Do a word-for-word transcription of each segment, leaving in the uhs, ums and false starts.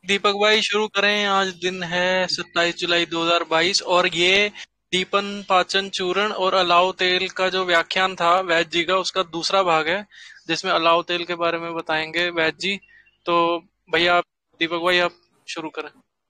दीपक भाई शुरू करें। आज दिन है सत्ताईस जुलाई दो हज़ार बाईस और ये दीपन पाचन चूर्ण और अलाव तेल का जो व्याख्यान था वैद्य जी का, उसका दूसरा भाग है जिसमें अलाव तेल के बारे में बताएंगे वैद्य जी। तो भैया आप, दीपक भाई आप शुरू करें।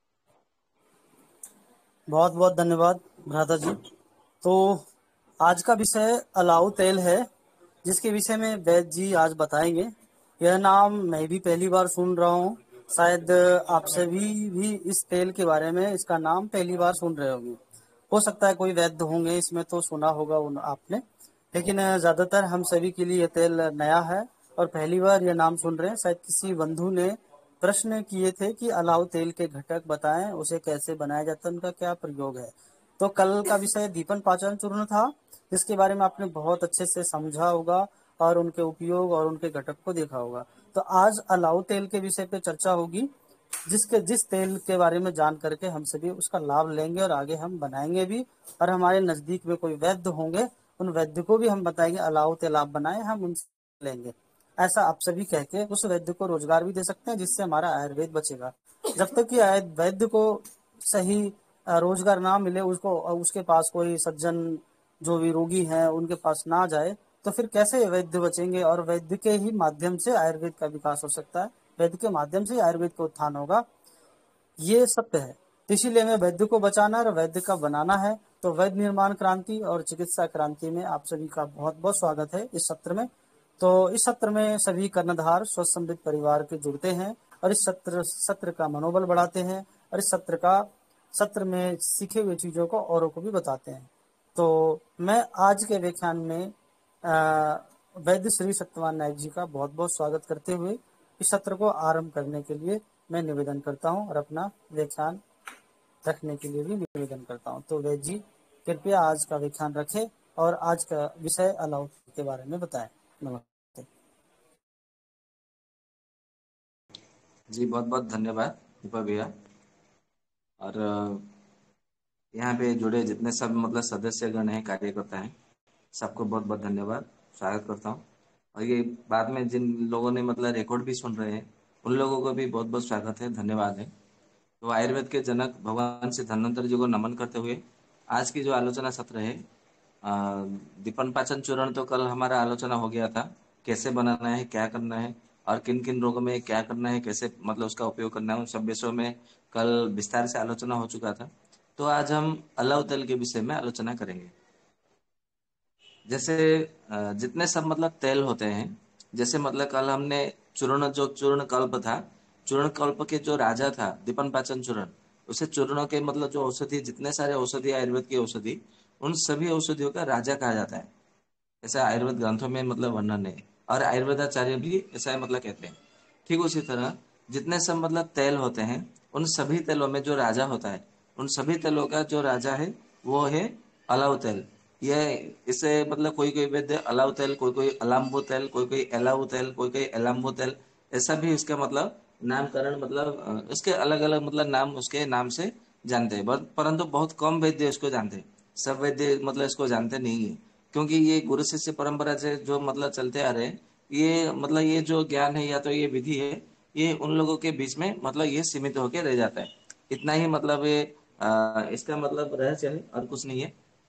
बहुत बहुत धन्यवाद भ्राता जी। तो आज का विषय अलाउ तेल है, जिसके विषय में वैद्य जी आज बताएंगे। यह नाम मैं भी पहली बार सुन रहा हूँ। शायद आप सभी भी इस तेल के बारे में, इसका नाम पहली बार सुन रहे होंगे। हो सकता है कोई वैद्य होंगे इसमें तो सुना होगा उन आपने, लेकिन ज्यादातर हम सभी के लिए यह तेल नया है और पहली बार यह नाम सुन रहे हैं। शायद किसी बंधु ने प्रश्न किए थे कि अलाव तेल के घटक बताएं, उसे कैसे बनाया जाता है, उनका क्या प्रयोग है। तो कल का विषय दीपन पाचन चूर्ण था, जिसके बारे में आपने बहुत अच्छे से समझा होगा और उनके उपयोग और उनके घटक को देखा होगा। तो आज अलाव तेल के विषय पे चर्चा होगी, जिसके जिस तेल के बारे में जान करके हम सभी उसका लाभ लेंगे और आगे हम बनाएंगे भी। और हमारे नजदीक में कोई वैद्य होंगे, उन वैद्य को भी हम बताएंगे अलाव तेल आप बनाए, हम उनसे लेंगे। ऐसा आप सभी कह के उस वैद्य को रोजगार भी दे सकते हैं, जिससे हमारा आयुर्वेद बचेगा। जब तक कि वैद्य को सही रोजगार ना मिले, उसको उसके पास कोई सज्जन जो भी रोगी हैं उनके पास ना जाए, तो फिर कैसे वैद्य बचेंगे। और वैद्य के ही माध्यम से आयुर्वेद का विकास हो सकता है, वैद्य के माध्यम से आयुर्वेद का उत्थान होगा, ये सत्य है। तो इसीलिए हमें वैद्य को बचाना और वैद्य का बनाना है। तो वैद्य निर्माण क्रांति और चिकित्सा क्रांति में आप सभी का बहुत बहुत स्वागत है इस सत्र में। तो इस सत्र में सभी कर्णधार स्वस्थ समृद्ध परिवार के जुड़ते हैं और इस सत्र सत्र का मनोबल बढ़ाते हैं और इस सत्र का सत्र में सीखे हुए चीजों को औरों को भी बताते हैं। तो मैं आज के व्याख्यान में वैद्य श्री सत्यवान नायक जी का बहुत बहुत स्वागत करते हुए इस सत्र को आरंभ करने के लिए मैं निवेदन करता हूं और अपना व्याख्यान रखने के लिए भी निवेदन करता हूं। तो वैद्य जी कृपया आज का व्याख्यान रखें और आज का विषय अलाव के बारे में बताएं। नमस्ते जी, बहुत बहुत धन्यवाद दीपक भैया। और यहाँ पे जुड़े जितने सब मतलब सदस्यगण हैं, कार्यकर्ता हैं, सबको बहुत बहुत धन्यवाद, स्वागत करता हूँ। और ये बाद में जिन लोगों ने मतलब रिकॉर्ड भी सुन रहे हैं, उन लोगों को भी बहुत बहुत स्वागत है, धन्यवाद है। तो आयुर्वेद के जनक भगवान श्री धन्वंतरि जी को नमन करते हुए आज की जो आलोचना सत्र है, दीपन पाचन चूर्ण, तो कल हमारा आलोचना हो गया था, कैसे बनाना है, क्या करना है और किन किन रोगों में क्या करना है, कैसे मतलब उसका उपयोग करना है, उन सब विषयों में कल विस्तार से आलोचना हो चुका था। तो आज हम अलाव तेल के विषय में आलोचना करेंगे। जैसे जितने सब मतलब तेल होते हैं, जैसे मतलब कल हमने चूर्ण, जो चूर्ण कल्प था, चूर्ण कल्प के जो राजा था दीपन पाचन चूर्ण, उसे चूर्ण के मतलब जो औषधि, जितने सारे औषधि आयुर्वेद की औषधि, उन सभी औषधियों का राजा कहा जाता है, ऐसा आयुर्वेद ग्रंथों में मतलब वर्णन है और आयुर्वेदाचार्य भी ऐसा मतलब कहते हैं। ठीक उसी तरह जितने सब मतलब तेल होते हैं, उन सभी तेलों में जो राजा होता है, उन सभी तेलों का जो राजा है वो है अलाव तेल। ये इसे मतलब कोई कोई वैद्य अलाव तेल, कोई कोई अलाम्बो तेल, कोई कोई एलाऊ तेल, कोई कोई एलाम्बो तेल, ऐसा भी इसका मतलब नामकरण, मतलब इसके अलग अलग मतलब नाम उसके नाम से जानते हैं, परंतु बहुत कम वैद्य इसको जानते हैं। सब वैद्य मतलब इसको जानते नहीं है, क्योंकि ये गुरु शिष्य परंपरा से जो मतलब चलते आ रहे हैं, ये मतलब ये जो ज्ञान है या तो ये विधि है, ये उन लोगों के बीच में मतलब ये सीमित होकर रह जाता है। इतना ही मतलब ये आ, इसका मतलब रहस्य है और कुछ नहीं है।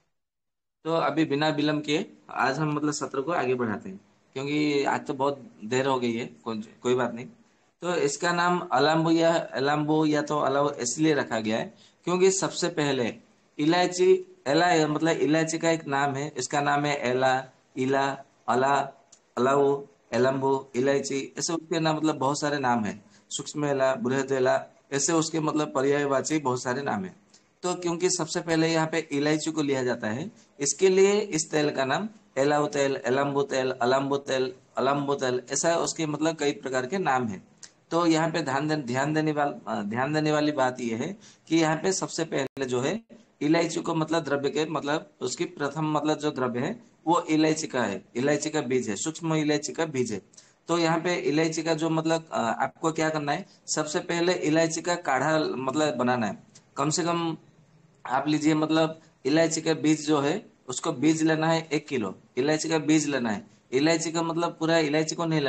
तो अभी बिना विलंब किए आज हम मतलब सत्र को आगे बढ़ाते हैं, क्योंकि आज तो बहुत देर हो गई है। कोई कोई बात नहीं। तो इसका नाम अलाम्बो या एलाम्बो या तो अलाव इसलिए रखा गया है क्योंकि सबसे पहले इलायची, एला मतलब इलायची का एक नाम है, इसका नाम है एला, इला, अला, अलाव, एलम्बो, इलायची, ऐसे उसके नाम मतलब बहुत सारे नाम है। सूक्ष्म एला, बृहद एला, ऐसे उसके मतलब पर्यायवाची बहुत सारे नाम है। तो क्योंकि सबसे पहले यहाँ पे इलायची को लिया जाता है, इसके लिए इस तेल का नाम एलाऊ तेल, एलम्बो तेल, अलाम्बो तेल, अलाम्बो तेल, ऐसा उसके मतलब कई प्रकार के नाम है। तो यहाँ पे ध्यान दे, ध्यान देने वाल ध्यान देने वाली बात यह है कि यहाँ पे सबसे पहले जो है इलायची को मतलब द्रव्य के मतलब उसकी प्रथम मतलब जो द्रव्य है वो इलायची का है, इलायची का बीज है, सूक्ष्म इलायची का बीज है। तो यहाँ पे इलायची का जो मतलब अ, आपको क्या करना है, सबसे पहले इलायची का काढ़ा मतलब बनाना है। कम से कम आप लीजिए मतलब इलायची का बीज जो है, उसको बीज लेना है एक किलो, इलायची का बीज लेना है। इलायची का मतलब पूरा इलायची को नहीं लेना है,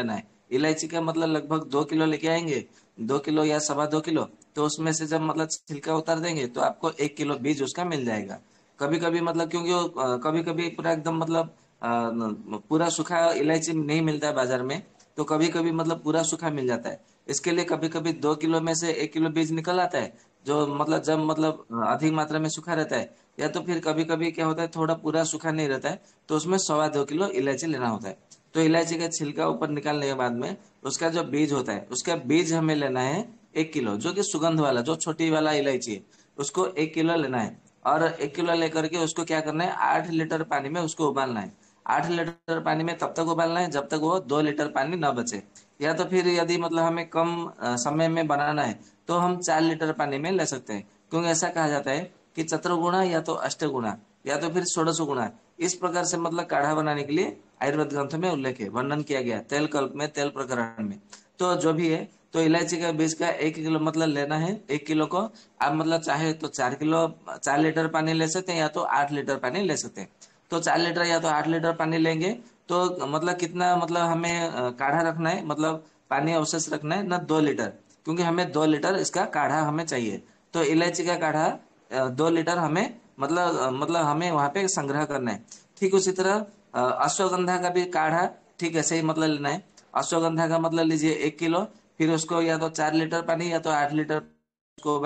इलायची का मतलब लगभग दो किलो लेके आएंगे, दो किलो या सवा दो किलो, तो उसमें से जब मतलब छिलका उतार देंगे तो आपको एक किलो बीज उसका मिल जाएगा। कभी कभी मतलब क्योंकि वो कभी कभी पूरा एकदम मतलब अ, न- पूरा सूखा इलायची नहीं मिलता है बाजार में, तो कभी कभी मतलब पूरा सूखा मिल जाता है। इसके लिए कभी कभी दो किलो में से एक किलो बीज निकल आता है, जो मतलब जब मतलब अ, अधिक मात्रा में सूखा रहता है। या तो फिर कभी कभी क्या होता है, थोड़ा पूरा सूखा नहीं रहता है, तो उसमें सवा दो किलो इलायची लेना होता है। तो इलायची का छिलका ऊपर निकालने के बाद में उसका जो बीज होता है, उसका बीज हमें लेना है एक किलो, जो कि सुगंध वाला जो छोटी वाला इलायची है, उसको एक किलो लेना है। और एक किलो लेकर के उसको क्या करना है, आठ लीटर पानी में उसको उबालना है। आठ लीटर पानी में तब तक उबालना है जब तक वो दो लीटर पानी न बचे। या तो फिर यदि मतलब हमें कम अ, समय में बनाना है तो हम चार लीटर पानी में ले सकते हैं, क्योंकि ऐसा कहा जाता है कि चतुर्गुणा या तो अष्टगुणा या तो फिर षोडश गुणा, इस प्रकार से मतलब काढ़ा बनाने के लिए आयुर्वेद ग्रंथों में उल्लेख है, वर्णन किया गया है, तेल कल्प में, तेल प्रकरण में। तो जो भी है, तो इलायची का बीज का एक किलो मतलब लेना है, एक किलो को आप मतलब चाहे तो चार किलो, चार लीटर पानी ले सकते हैं, या तो आठ लीटर पानी ले सकते हैं। तो चार लीटर या तो आठ लीटर पानी लेंगे, तो मतलब कितना मतलब हमें अ, काढ़ा रखना है, मतलब पानी अवशेष रखना है ना, दो लीटर, क्योंकि हमें दो लीटर इसका काढ़ा हमें चाहिए। तो इलायची का काढ़ा अ, दो लीटर हमें मतलब अ, मतलब हमें वहां पे संग्रह करना है। ठीक उसी तरह अ, अश्वगंधा का भी काढ़ा ठीक ऐसे ही मतलब लेना है। अश्वगंधा का मतलब लीजिए एक किलो, फिर उसको या तो चार लीटर पानी या तो आठ लीटर को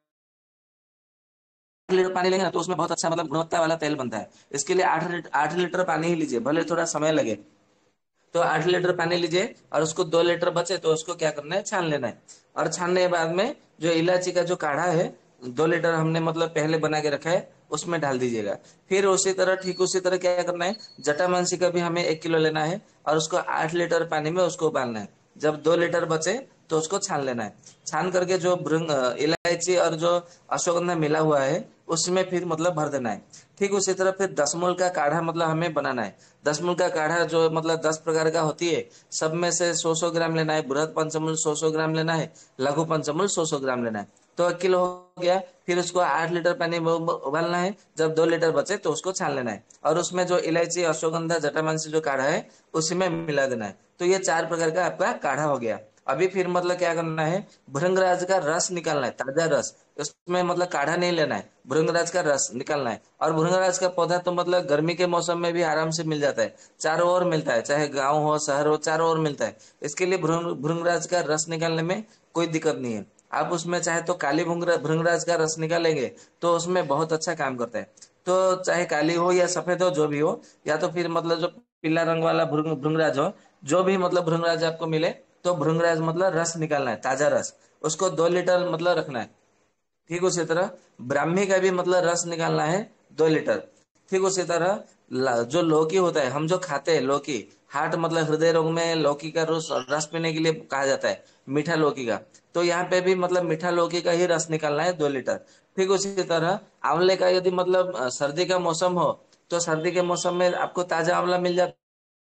आठ लीटर पानी लेंगे ना, तो उसमें बहुत अच्छा मतलब गुणवत्ता वाला तेल बनता है। इसके लिए आठ लीटर आठ लीटर पानी ही लीजिए, भले थोड़ा समय लगे। तो आठ लीटर पानी लीजिए और उसको दो लीटर बचे तो उसको क्या करना है, छान लेना है। और छानने के बाद में जो इलायची का जो काढ़ा है, दो लीटर हमने मतलब पहले बना के रखा है, उसमें डाल दीजिएगा। फिर उसी तरह ठीक उसी तरह क्या करना है, जटामांसी का भी हमें एक किलो लेना है और उसको आठ लीटर पानी में उसको उबालना है। जब दो लीटर बचे तो उसको छान लेना है। छान करके जो भृंग अ, इलायची और जो अश्वगंधा मिला हुआ है उसमें फिर मतलब भर देना है। ठीक उसी तरह फिर दसमूल का काढ़ा मतलब हमें बनाना है। दसमूल का काढ़ा जो मतलब दस प्रकार का होती है, सब में से सौ सौ ग्राम लेना है। बृहद पंचमूल सौ सौ ग्राम लेना है, लघु पंचमूल सौ सौ ग्राम लेना है। तो एक किलो हो गया। फिर उसको आठ लीटर पानी में उब- उबालना है। जब दो लीटर बचे तो उसको छान लेना है और उसमें जो इलायची अश्वगंधा जटामांसी जो काढ़ा है उसी में मिला देना है। तो ये चार प्रकार का आपका काढ़ा हो गया। अभी फिर मतलब क्या करना है, भृंगराज का रस निकालना है, ताजा रस। उसमें मतलब काढ़ा नहीं लेना है, भृंगराज का रस निकालना है। और भृंगराज का पौधा तो मतलब गर्मी के मौसम में भी आराम से मिल जाता है, चारों ओर मिलता है, चाहे गांव हो शहर हो, चारों ओर मिलता है। इसके लिए भृंग भृंगराज का रस निकालने में कोई दिक्कत नहीं है। आप उसमें चाहे तो काली भृंगरा- भृंगराज का रस निकालेंगे तो उसमें बहुत अच्छा काम करता है। तो चाहे काली हो या सफेद हो, जो भी हो, या तो फिर मतलब जो पीला रंग वाला भृंग भृंगराज हो, जो भी मतलब भृंगराज आपको मिले, तो भृंगराज मतलब रस निकालना है, ताजा रस। उसको दो लीटर मतलब रखना है। ठीक उसी तरह ब्राह्मी का भी मतलब रस निकालना है, दो लीटर। ठीक उसी तरह ला- जो लौकी होता है, हम जो खाते हैं लौकी, हार्ट मतलब हृदय रोग में लौकी का रस रस पीने के लिए कहा जाता है, मीठा लौकी का। तो यहाँ पे भी मतलब मीठा लौकी का ही रस निकालना है, दो लीटर। ठीक उसी तरह आंवले का यदि मतलब अ, सर्दी का मौसम हो, तो सर्दी के मौसम में आपको ताजा आंवला मिल जाता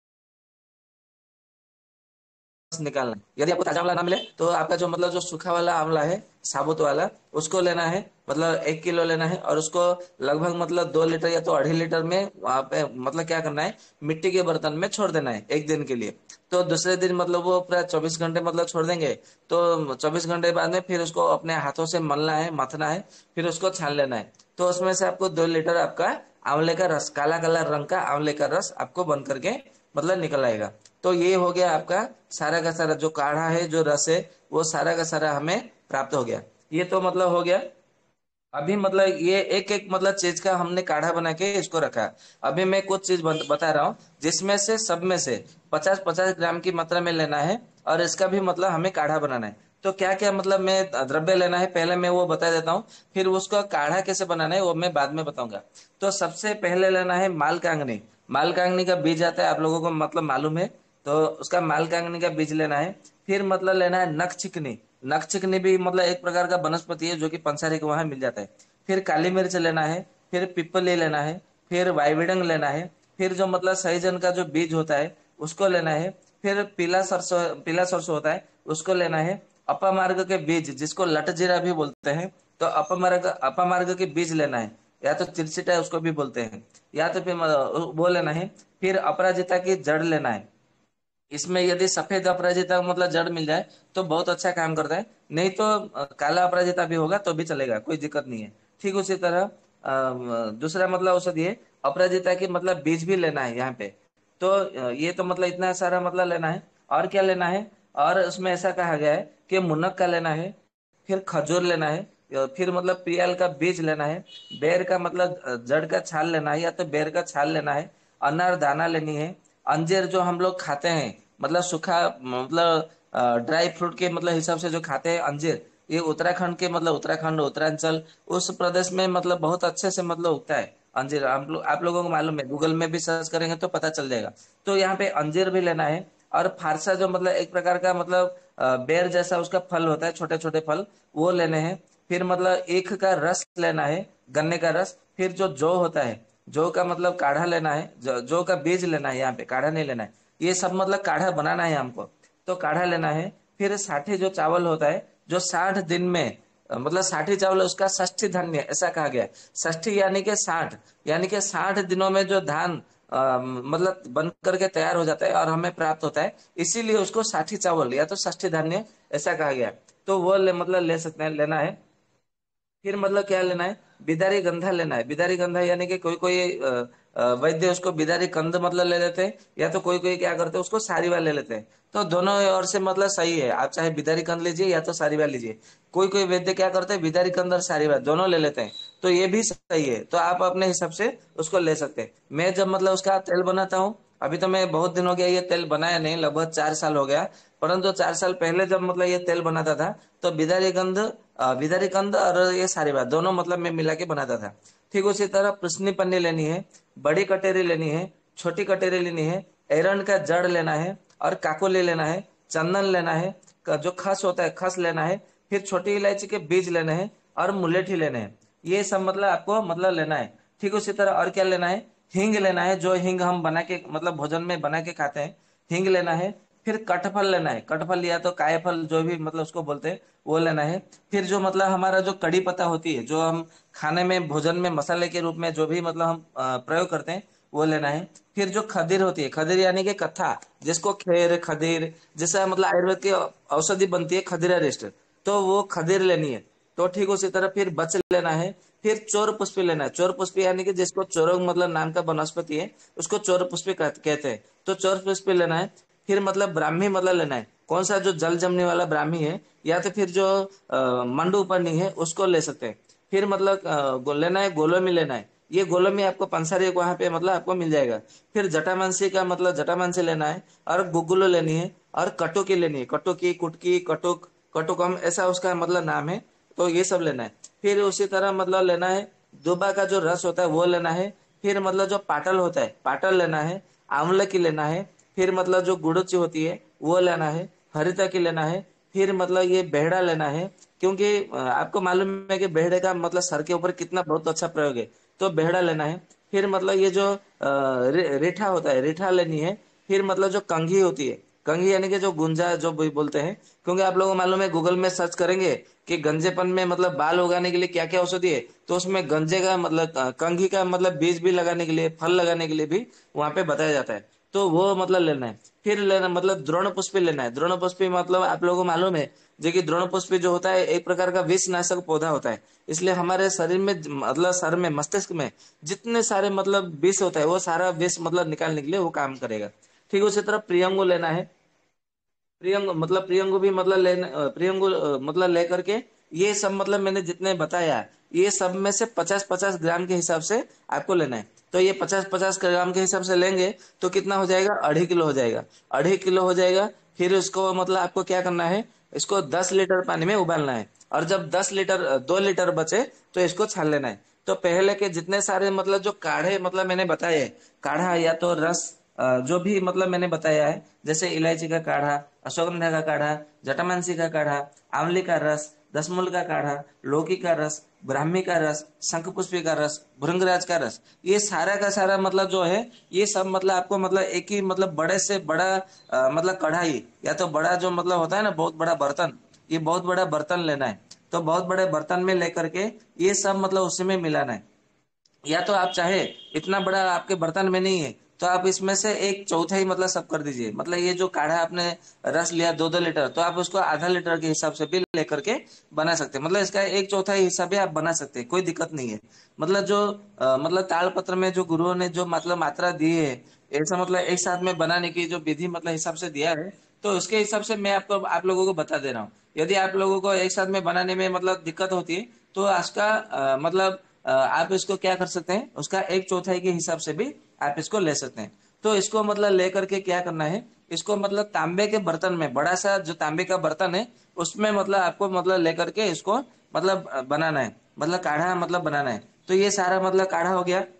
निकालना है। यदि आपको ताजा आंवला ना मिले तो आपका जो मतलब जो सूखा वाला आंवला है, साबुत वाला, उसको लेना है, मतलब एक किलो लेना है। और उसको लगभग मतलब दो लीटर या तो अढ़ी लीटर में वहां पे मतलब क्या करना है, मिट्टी के बर्तन में छोड़ देना है एक दिन के लिए। तो दूसरे दिन मतलब वो पूरा चौबीस घंटे मतलब छोड़ देंगे। तो चौबीस घंटे बाद में फिर उसको अपने हाथों से मलना है, मथना है, फिर उसको छान लेना है। तो उसमें से आपको दो लीटर आपका आंवले का रस, काला काला रंग का आंवले का रस आपको बन करके मतलब निकल आएगा। तो ये हो गया आपका सारा का सारा जो काढ़ा है, जो रस है, वो सारा का सारा हमें प्राप्त हो गया। ये तो मतलब हो गया। अभी मतलब ये एक एक मतलब चीज का हमने काढ़ा बना के इसको रखा। अभी मैं कुछ चीज बत- बता रहा हूँ, जिसमें से सब में से पचास पचास ग्राम की मात्रा में लेना है और इसका भी मतलब हमें काढ़ा बनाना है। तो क्या क्या मतलब मैं द्रव्य लेना है, पहले मैं वो बता देता हूँ, फिर उसका काढ़ा कैसे बनाना है वो मैं बाद में बताऊंगा। तो सबसे पहले लेना है मालकांगनी। मालकांगनी का बीज आता है, आप लोगों को मतलब मालूम है, तो उसका मालकांगनी का बीज लेना है। फिर मतलब लेना है नख चिकनी। नख चिकनी भी मतलब एक प्रकार का वनस्पति है जो कि पंसारी के वहां मिल जाता है। फिर काली मिर्च लेना है। फिर पिपली लेना है। फिर वाइविडंग लेना है। फिर जो मतलब सहजन का जो बीज होता है उसको लेना है। फिर पीला सरसों, पीला सरसों होता है, उसको लेना है। अपमार्ग के बीज जिसको लट जीरा भी बोलते हैं, तो अपमार्ग अपमार्ग के बीज लेना है, या तो चिरचिटा उसको भी बोलते हैं, या तो फिर मतलब वो लेना है। फिर अपराजिता की जड़ लेना है। इसमें यदि सफेद अपराजिता मतलब जड़ मिल जाए तो बहुत अच्छा काम करता है, नहीं तो अ, काला अपराजिता भी होगा तो भी चलेगा, कोई दिक्कत नहीं है। ठीक उसी तरह अ, दूसरा मतलब औषधि है अपराजिता की मतलब बीज भी लेना है यहाँ पे। तो अ, ये तो मतलब इतना सारा मतलब लेना है। और क्या लेना है, और उसमें ऐसा कहा गया है कि मुनक्का का लेना है, फिर खजूर लेना है, अ, फिर मतलब पियाल का बीज लेना है, बेर का मतलब अ, जड़ का छाल लेना है या तो बेर का छाल लेना है, अनार दाना लेनी है, अंजीर जो हम लोग खाते हैं मतलब सूखा मतलब ड्राई फ्रूट के मतलब हिसाब से जो खाते हैं अंजीर, ये उत्तराखंड के मतलब उत्तराखंड उत्तरांचल उस प्रदेश में मतलब बहुत अच्छे से मतलब उगता है अंजीर। आप लोग आप लोगों को मालूम है, गूगल में भी सर्च करेंगे तो पता चल जाएगा। तो यहाँ पे अंजीर भी लेना है। और फारसा जो मतलब एक प्रकार का मतलब अ, बेर जैसा उसका फल होता है, छोटे छोटे फल, वो लेने हैं। फिर मतलब ईख का रस लेना है, गन्ने का रस। फिर जो जौ होता है, जौ का मतलब काढ़ा लेना है, जौ जौ का बीज लेना है, यहाँ पे काढ़ा नहीं लेना है। ये सब मतलब काढ़ा बनाना है हमको, तो काढ़ा लेना है। फिर साठी जो चावल होता है जो साठ दिन में अ, मतलब साठी चावल उसका षष्ठी धान्य ऐसा कहा गया है। षष्ठी यानी कि साठ, यानी कि साठ दिनों में जो धान अ, मतलब बन करके तैयार हो जाता है और हमें प्राप्त होता है, इसीलिए उसको साठी चावल या तो षष्ठी धान्य ऐसा कहा गया है। तो वो ले, मतलब ले सकते हैं, लेना है। फिर मतलब क्या लेना है, बिदारी गंधा लेना है। बिदारी गंधा यानी कि कोई कोई अ, अ, वैद्य उसको बिदारी कंद मतलब ले लेते हैं, या तो कोई कोई क्या करते हैं उसको सारीवा ले लेते हैं। तो दोनों ओर से मतलब सही है, आप चाहे बिदारी कंद लीजिए या तो सारीवा लीजिए। कोई कोई वैद्य क्या करते हैं बिदारी कंद और सारीवा दोनों ले लेते हैं, तो ये भी सही है। तो आप अपने हिसाब से उसको ले सकते हैं। मैं जब मतलब उसका तेल बनाता हूँ, अभी तो मैं बहुत दिन हो गया ये तेल बनाया नहीं, लगभग चार साल हो गया। परंतु चार साल पहले जब मतलब ये तेल बनाता था तो बिदारी गंध अ, बिदारी कंद और ये सारी बात दोनों मतलब मैं मिला के बनाता था। ठीक उसी तरह प्रश्नी पन्नी लेनी है, बड़ी कटेरी लेनी है, छोटी कटेरी लेनी है, एरंड का जड़ लेना है, और काकोली लेना है, चंदन लेना है, का जो खस होता है खस लेना है, फिर छोटी इलायची के बीज लेने हैं, और मुलेठी लेने हैं। ये सब मतलब आपको मतलब लेना है। ठीक उसी तरह और क्या लेना है, हींग लेना है, जो हींग हम बना के मतलब भोजन में बना के खाते हैं, हींग लेना है। फिर कटफल लेना है, कटफल या तो कायफल जो भी मतलब उसको बोलते हैं वो लेना है। फिर जो मतलब हमारा जो कड़ी पत्ता होती है, जो हम खाने में भोजन में मसाले के रूप में जो भी मतलब हम अ, प्रयोग करते हैं वो लेना है। फिर जो खदीर होती है, खदीर यानी कि कत्था, जिसको खेर खदीर जैसा मतलब आयुर्वेद की औषधि बनती है खदीरा रिष्ट, तो वो खदीर लेनी है। तो ठीक उसी तरह फिर बच लेना है। फिर चोर पुष्पी लेना है, चोर पुष्पी यानी कि जिसको चोरंग मतलब नाम का वनस्पति है उसको चोर पुष्पी कहते हैं, तो चोर पुष्पी लेना है। फिर मतलब ब्राह्मी मतलब लेना है, कौन सा जो जल जमने वाला ब्राह्मी है, या तो फिर जो अ, मंडू उपरनी है उसको ले सकते हैं। फिर मतलब अ, गो- लेना है गोलोमी लेना है, ये गोलोमी आपको पंसारी वहां पे मतलब आपको मिल जाएगा। फिर जटामांसी का मतलब जटामांसी लेना है, और गुगुलो लेनी है, और कटुकी लेनी है, कटुकी कुटकी कटुक कटुकम ऐसा उसका मतलब नाम है। तो ये सब लेना है। फिर उसी तरह मतलब लेना है दुबा का जो रस होता है वो लेना है। फिर मतलब जो पाटल होता है पाटल लेना है, आंवले की लेना है। फिर मतलब जो गुड़ची होती है वो लेना है, हरिता की लेना है। फिर मतलब ये बेहड़ा लेना है, क्योंकि अ, आपको मालूम है कि बेहड़े का मतलब सर के ऊपर कितना बहुत अच्छा प्रयोग है, तो बेहड़ा लेना है। फिर मतलब ये जो अ, रे, रेठा होता है रेठा लेनी है। फिर मतलब जो कंघी होती है, कंघी यानी कि जो गुंजा जो भी बोलते हैं, क्योंकि आप लोगों को मालूम है गूगल में सर्च करेंगे कि गंजेपन में मतलब बाल उगाने के लिए क्या क्या औषधि है, तो उसमें गंजे का मतलब अ, कंघी का मतलब बीज भी लगाने के लिए फल लगाने के लिए भी वहां पे बताया जाता है, तो वो मतलब लेना है। फिर लेना मतलब द्रोण पुष्पी लेना है। द्रोण पुष्पी मतलब आप लोगों को मालूम है जो कि द्रोण पुष्पी जो होता है एक प्रकार का विष नाशक पौधा होता है, इसलिए हमारे शरीर में मतलब सर में मस्तिष्क में जितने सारे मतलब विष होता है वो सारा विष मतलब निकालने के लिए वो काम करेगा। ठीक उसी तरह प्रियंगो लेना है। प्रियंगु मतलब प्रियंगु भी मतलब लेने अ, प्रियंगु अ, मतलब लेकर के ये सब मतलब मैंने जितने बताया ये सब में से पचास पचास ग्राम के हिसाब से आपको लेना है। तो ये पचास पचास ग्राम के हिसाब से लेंगे तो कितना हो जाएगा, अढ़ी किलो हो जाएगा। अढ़ी किलो हो जाएगा। फिर उसको मतलब आपको क्या करना है, इसको दस लीटर पानी में उबालना है, और जब दस लीटर अ, दो लीटर बचे तो इसको छान लेना है। तो पहले के जितने सारे मतलब जो काढ़े मतलब मैंने बताए, काढ़ा या तो रस अ, जो भी मतलब मैंने बताया है, जैसे इलायची का काढ़ा, अश्वगंधा का काढ़ा, जटामांसी का काढ़ा, आंवली का रस, दसमूल का काढ़ा, लौकी का रस, ब्राह्मी का रस, शंखपुष्पी का रस, भृंगराज का रस, ये सारा का सारा मतलब जो है ये सब मतलब आपको मतलब एक ही मतलब बड़े से बड़ा अ, मतलब कढ़ाई या तो बड़ा जो मतलब होता है ना बहुत बड़ा बर्तन, ये बहुत बड़ा बर्तन लेना है। तो बहुत बड़े बर्तन में लेकर के ये सब मतलब उसी में मिलाना है। या तो आप चाहे इतना बड़ा आपके बर्तन में नहीं है तो आप इसमें से एक चौथाई मतलब सब कर दीजिए। मतलब ये जो काढ़ा आपने रस लिया दो दो लीटर, तो आप उसको आधा लीटर के हिसाब से भी लेकर के बना सकते हैं। मतलब इसका एक चौथाई हिस्सा भी आप बना सकते हैं, कोई दिक्कत नहीं है। मतलब जो अ, मतलब ताड़पत्र में जो गुरुओं ने जो मतलब मात्रा दी है, ऐसा मतलब एक साथ में बनाने की जो विधि मतलब हिसाब से दिया है, तो उसके हिसाब से मैं आपको आप लोगों को बता दे रहा हूँ। यदि आप लोगों को एक साथ में बनाने में मतलब दिक्कत होती है, तो उसका अ, मतलब अ, आप इसको क्या कर सकते हैं, उसका एक चौथाई के हिसाब से भी आप इसको ले सकते हैं। तो इसको मतलब लेकर के क्या करना है, इसको मतलब तांबे के बर्तन में, बड़ा सा जो तांबे का बर्तन है उसमें मतलब आपको मतलब लेकर के इसको मतलब अ, बनाना है, मतलब काढ़ा मतलब बनाना है। तो ये सारा मतलब काढ़ा हो गया।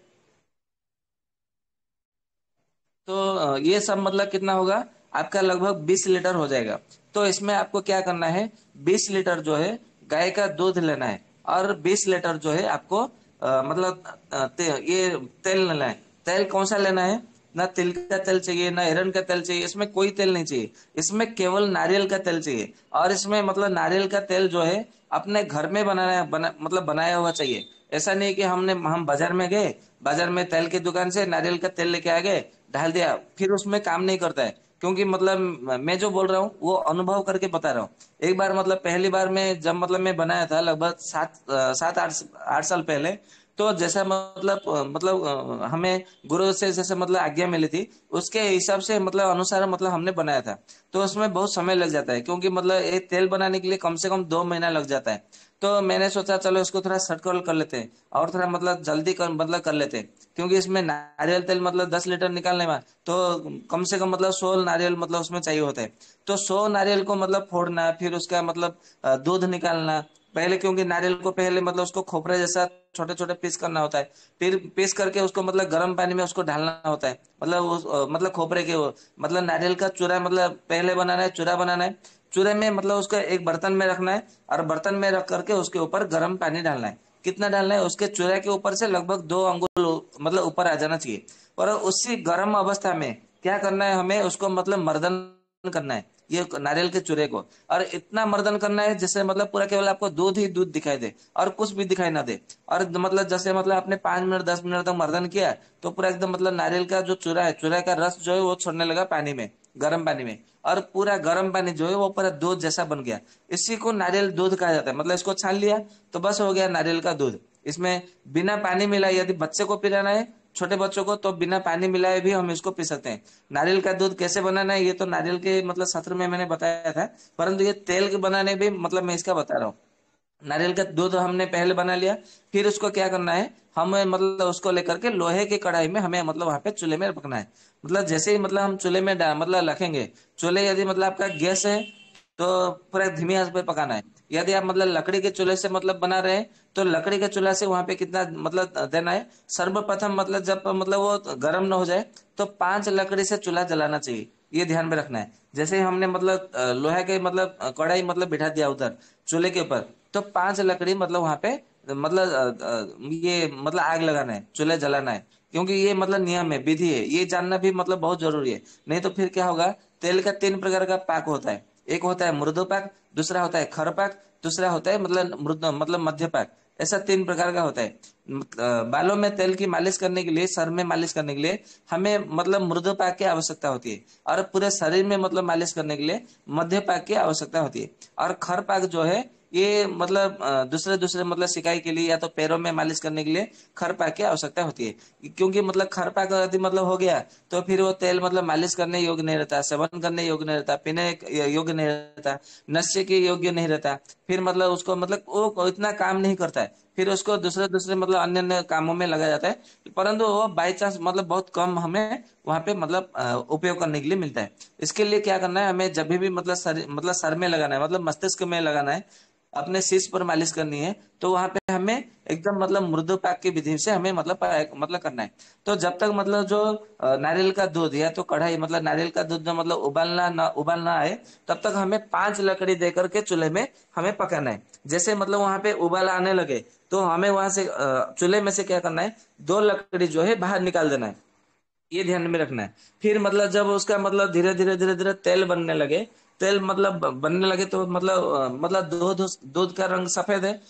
तो अ, ये सब मतलब कितना होगा, आपका लगभग बीस लीटर हो जाएगा। तो इसमें आपको क्या करना है, बीस लीटर जो है गाय का दूध लेना है, और बीस लीटर जो है आपको अ, मतलब अ, ते, ये तेल लेना है। तेल कौन सा लेना है, ना तिल का तेल चाहिए, ना हिरन का तेल चाहिए, इसमें कोई तेल नहीं चाहिए। इसमें केवल नारियल का तेल चाहिए। और इसमें मतलब नारियल का तेल जो है अपने घर में बनाना बना, मतलब बनाया हुआ चाहिए। ऐसा नहीं कि हमने हम बाजार में गए, बाजार में तेल की दुकान से नारियल का तेल लेके आ गए, डाल दिया, फिर उसमें काम नहीं करता है। क्योंकि मतलब मैं जो बोल रहा हूँ वो अनुभव करके बता रहा हूँ। एक बार मतलब पहली बार में जब मतलब मैं बनाया था लगभग सात अ, सात आठ आठ साल पहले, तो जैसा मतलब अ, मतलब अ, हमें गुरु से जैसे मतलब आज्ञा मिली थी, उसके हिसाब से मतलब अनुसार मतलब हमने बनाया था। तो उसमें बहुत समय लग जाता है, क्योंकि मतलब एक तेल बनाने के लिए कम से कम दो महीना लग जाता है। तो मैंने सोचा चलो इसको थोड़ा शॉर्टकट कर लेते हैं, और थोड़ा मतलब जल्दी कर मतलब कर लेते हैं। क्योंकि इसमें नारियल तेल मतलब दस लीटर निकालने में, तो कम से कम मतलब सौ नारियल मतलब उसमें चाहिए होता है। तो सौ नारियल को मतलब फोड़ना, फिर उसका मतलब अ, दूध निकालना पहले, क्योंकि नारियल को पहले मतलब उसको खोपरे जैसा छोटे छोटे पीस करना होता है। फिर पीस करके उसको मतलब गर्म पानी में उसको ढालना होता है। मतलब उस अ, मतलब खोपरे के वो मतलब नारियल का चूरा मतलब पहले बनाना है, चूरा बनाना है। चूरे में मतलब उसको एक बर्तन में रखना है, और बर्तन में रख करके उसके ऊपर गर्म पानी डालना है। कितना डालना है, उसके चूरे के ऊपर से लगभग दो अंगुल मतलब ऊपर आ जाना चाहिए। और उसी गर्म अवस्था में क्या करना है, हमें उसको मतलब मर्दन करना है, ये नारियल के चूरे को। और इतना मर्दन करना है जिससे मतलब पूरा केवल आपको दूध ही दूध दिखाई दे, और कुछ भी दिखाई ना दे। और मतलब जैसे मतलब आपने पांच मिनट दस मिनट तक मर्दन किया, तो पूरा एकदम मतलब नारियल का जो चूरा है, चूरा का रस जो है वो छोड़ने लगा पानी में, गर्म पानी में। और पूरा गर्म पानी जो है वो पूरा दूध जैसा बन गया। इसी को नारियल दूध कहा जाता है। मतलब इसको छान लिया तो बस हो गया नारियल का दूध। इसमें बिना पानी मिलाए यदि बच्चे को पिलाना है, छोटे बच्चों को, तो बिना पानी मिलाए भी हम इसको पी सकते हैं। नारियल का दूध कैसे बनाना है ये तो नारियल के मतलब सत्र में मैंने बताया था, परंतु ये तेल के बनाने भी मतलब मैं इसका बता रहा हूँ। नारियल का दूध हमने पहले बना लिया, फिर उसको क्या करना है, हमें मतलब उसको लेकर के लोहे की कढ़ाई में हमें मतलब वहां पे चूल्हे में पकना है। मतलब जैसे ही मतलब हम चूल्हे में डा- मतलब रखेंगे, चूल्हे यदि मतलब आपका गैस है तो पूरा धीमी आंच पे पकाना है। यदि आप मतलब लकड़ी के चूल्हे से मतलब बना रहे हैं, तो लकड़ी के चूल्हा से वहां पे कितना मतलब देना है, सर्वप्रथम मतलब जब मतलब वो गर्म न हो जाए, तो पांच लकड़ी से चूल्हा जलाना चाहिए, ये ध्यान में रखना है। जैसे ही हमने मतलब अ, लोहे के मतलब अ, कढ़ाई मतलब बिठा दिया उधर चूल्हे के ऊपर, तो पांच लकड़ी मतलब वहां पे मतलब अ, अ, ये मतलब आग लगाना है, चूल्हे जलाना है। क्योंकि ये मतलब नियम है, विधि है, ये जानना भी मतलब बहुत जरूरी है। नहीं तो फिर क्या होगा, तेल का तीन प्रकार का पाक होता है। एक होता है मृदु पाक, दूसरा होता है खर पाक, दूसरा होता है मतलब मृद मतलब मध्य पाक। ऐसा तीन प्रकार का होता है। मत- अ, बालों में तेल की मालिश करने के लिए, सर में मालिश करने के लिए हमें मतलब मृदु पाक की आवश्यकता होती है। और पूरे शरीर में मतलब मालिश करने के लिए मध्य पाक की आवश्यकता होती है। और खर पाक जो है ये मतलब अ, दूसरे दूसरे मतलब सिकाई के लिए या तो पैरों में मालिश करने के लिए खर पाक की आवश्यकता होती है। क्योंकि मतलब खर पाक यदि मतलब हो गया, तो फिर वो तेल मतलब मालिश करने योग्य नहीं रहता, सेवन करने योग्य नहीं रहता, पीने योग्य नहीं रहता, नशे के योग्य नहीं रहता। फिर मतलब उसको मतलब वो इतना काम नहीं करता है, फिर उसको दूसरे दूसरे मतलब अन्य अन्य कामों में लगाया जाता है। परंतु वो बाई चांस मतलब बहुत कम हमें वहां पे मतलब अ, उपयोग करने के लिए मिलता है। इसके लिए क्या करना है, हमें जब भी मतलब सर मतलब सर में लगाना है, मतलब मस्तिष्क में लगाना है, अपने शीश पर मालिश करनी है, तो वहां पे हमें एकदम मतलब मृदु पाक की विधि से हमें मतलब पाक- मतलब करना है। तो जब तक मतलब जो अ, नारियल का दूध या तो कढ़ाई मतलब नारियल का दूध जो मतलब उबालना ना उबालना आए, तब तक हमें पांच लकड़ी दे करके चूल्हे में हमें पकाना है। जैसे मतलब वहां पे उबाल आने लगे, तो हमें वहां से अ, चूल्हे में से क्या करना है, दो लकड़ी जो है बाहर निकाल देना है, ये ध्यान में रखना है। फिर मतलब जब उसका मतलब धीरे धीरे धीरे धीरे तेल बनने लगे, तेल मतलब बनने लगे, तो मतलब अ, मतलब दूध दूध का रंग सफेद है, फिर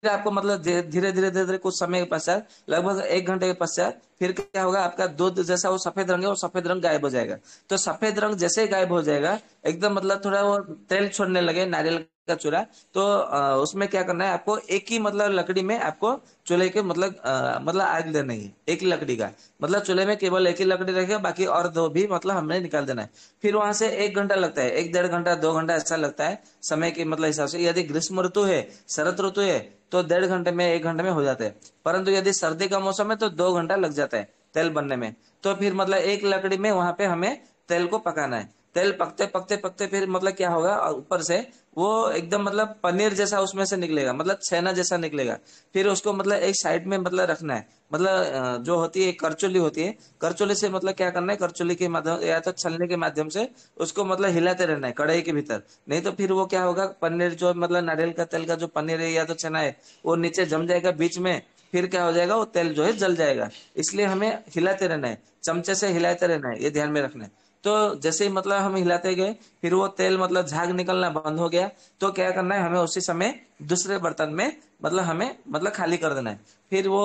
आपको मतलब धीरे धीरे धीरे धीरे कुछ समय के पश्चात, लगभग एक घंटे के पश्चात, फिर क्या होगा, आपका दूध जैसा वो सफेद रंग है, वो सफेद रंग गायब हो जाएगा। तो सफेद रंग जैसे ही गायब हो जाएगा, एकदम मतलब थोड़ा वो तेल छोड़ने लगे नारियल का चूरा, तो अ, उसमें क्या करना है आपको, एक ही मतलब लकड़ी में आपको चूल्हे के मतलब अ, मतलब आग देना ही है, एक ही लकड़ी का मतलब चूल्हे में केवल एक ही लकड़ी रखेगा, बाकी और दो भी मतलब हमने निकाल देना है। फिर वहां से एक घंटा लगता है, एक डेढ़ घंटा दो घंटा ऐसा लगता है समय के मतलब हिसाब से। यदि ग्रीष्म ऋतु है, शरद ऋतु है, तो डेढ़ घंटे में एक घंटे में हो जाते हैं। परंतु यदि सर्दी का मौसम है तो दो घंटा लग जाता है तेल बनने में। तो फिर मतलब एक लकड़ी में वहां पे हमें तेल को पकाना है। तेल पकते पकते पकते फिर मतलब क्या होगा, और ऊपर से वो एकदम मतलब पनीर जैसा उसमें से निकलेगा, मतलब छेना जैसा निकलेगा। फिर उसको मतलब एक साइड में मतलब रखना है, मतलब अ, जो होती है करचुली होती है, करचुली से मतलब क्या करना है, करचुली के माध्यम या तो छलने के माध्यम से उसको मतलब हिलाते रहना है कढ़ाई के भीतर। नहीं तो फिर वो क्या होगा, पनीर जो मतलब नारियल का तेल का जो पनीर है या तो छना है, वो नीचे जम जाएगा बीच में। फिर क्या हो जाएगा, वो तेल जो है जल जाएगा। इसलिए हमें हिलाते रहना है, चमचे से हिलाते रहना है, ये ध्यान में रखना है। तो जैसे ही मतलब हम हिलाते गए, फिर वो तेल मतलब झाग निकलना बंद हो गया। तो क्या करना है, हमें उसी समय दूसरे बर्तन में मतलब हमें मतलब खाली कर देना है। फिर वो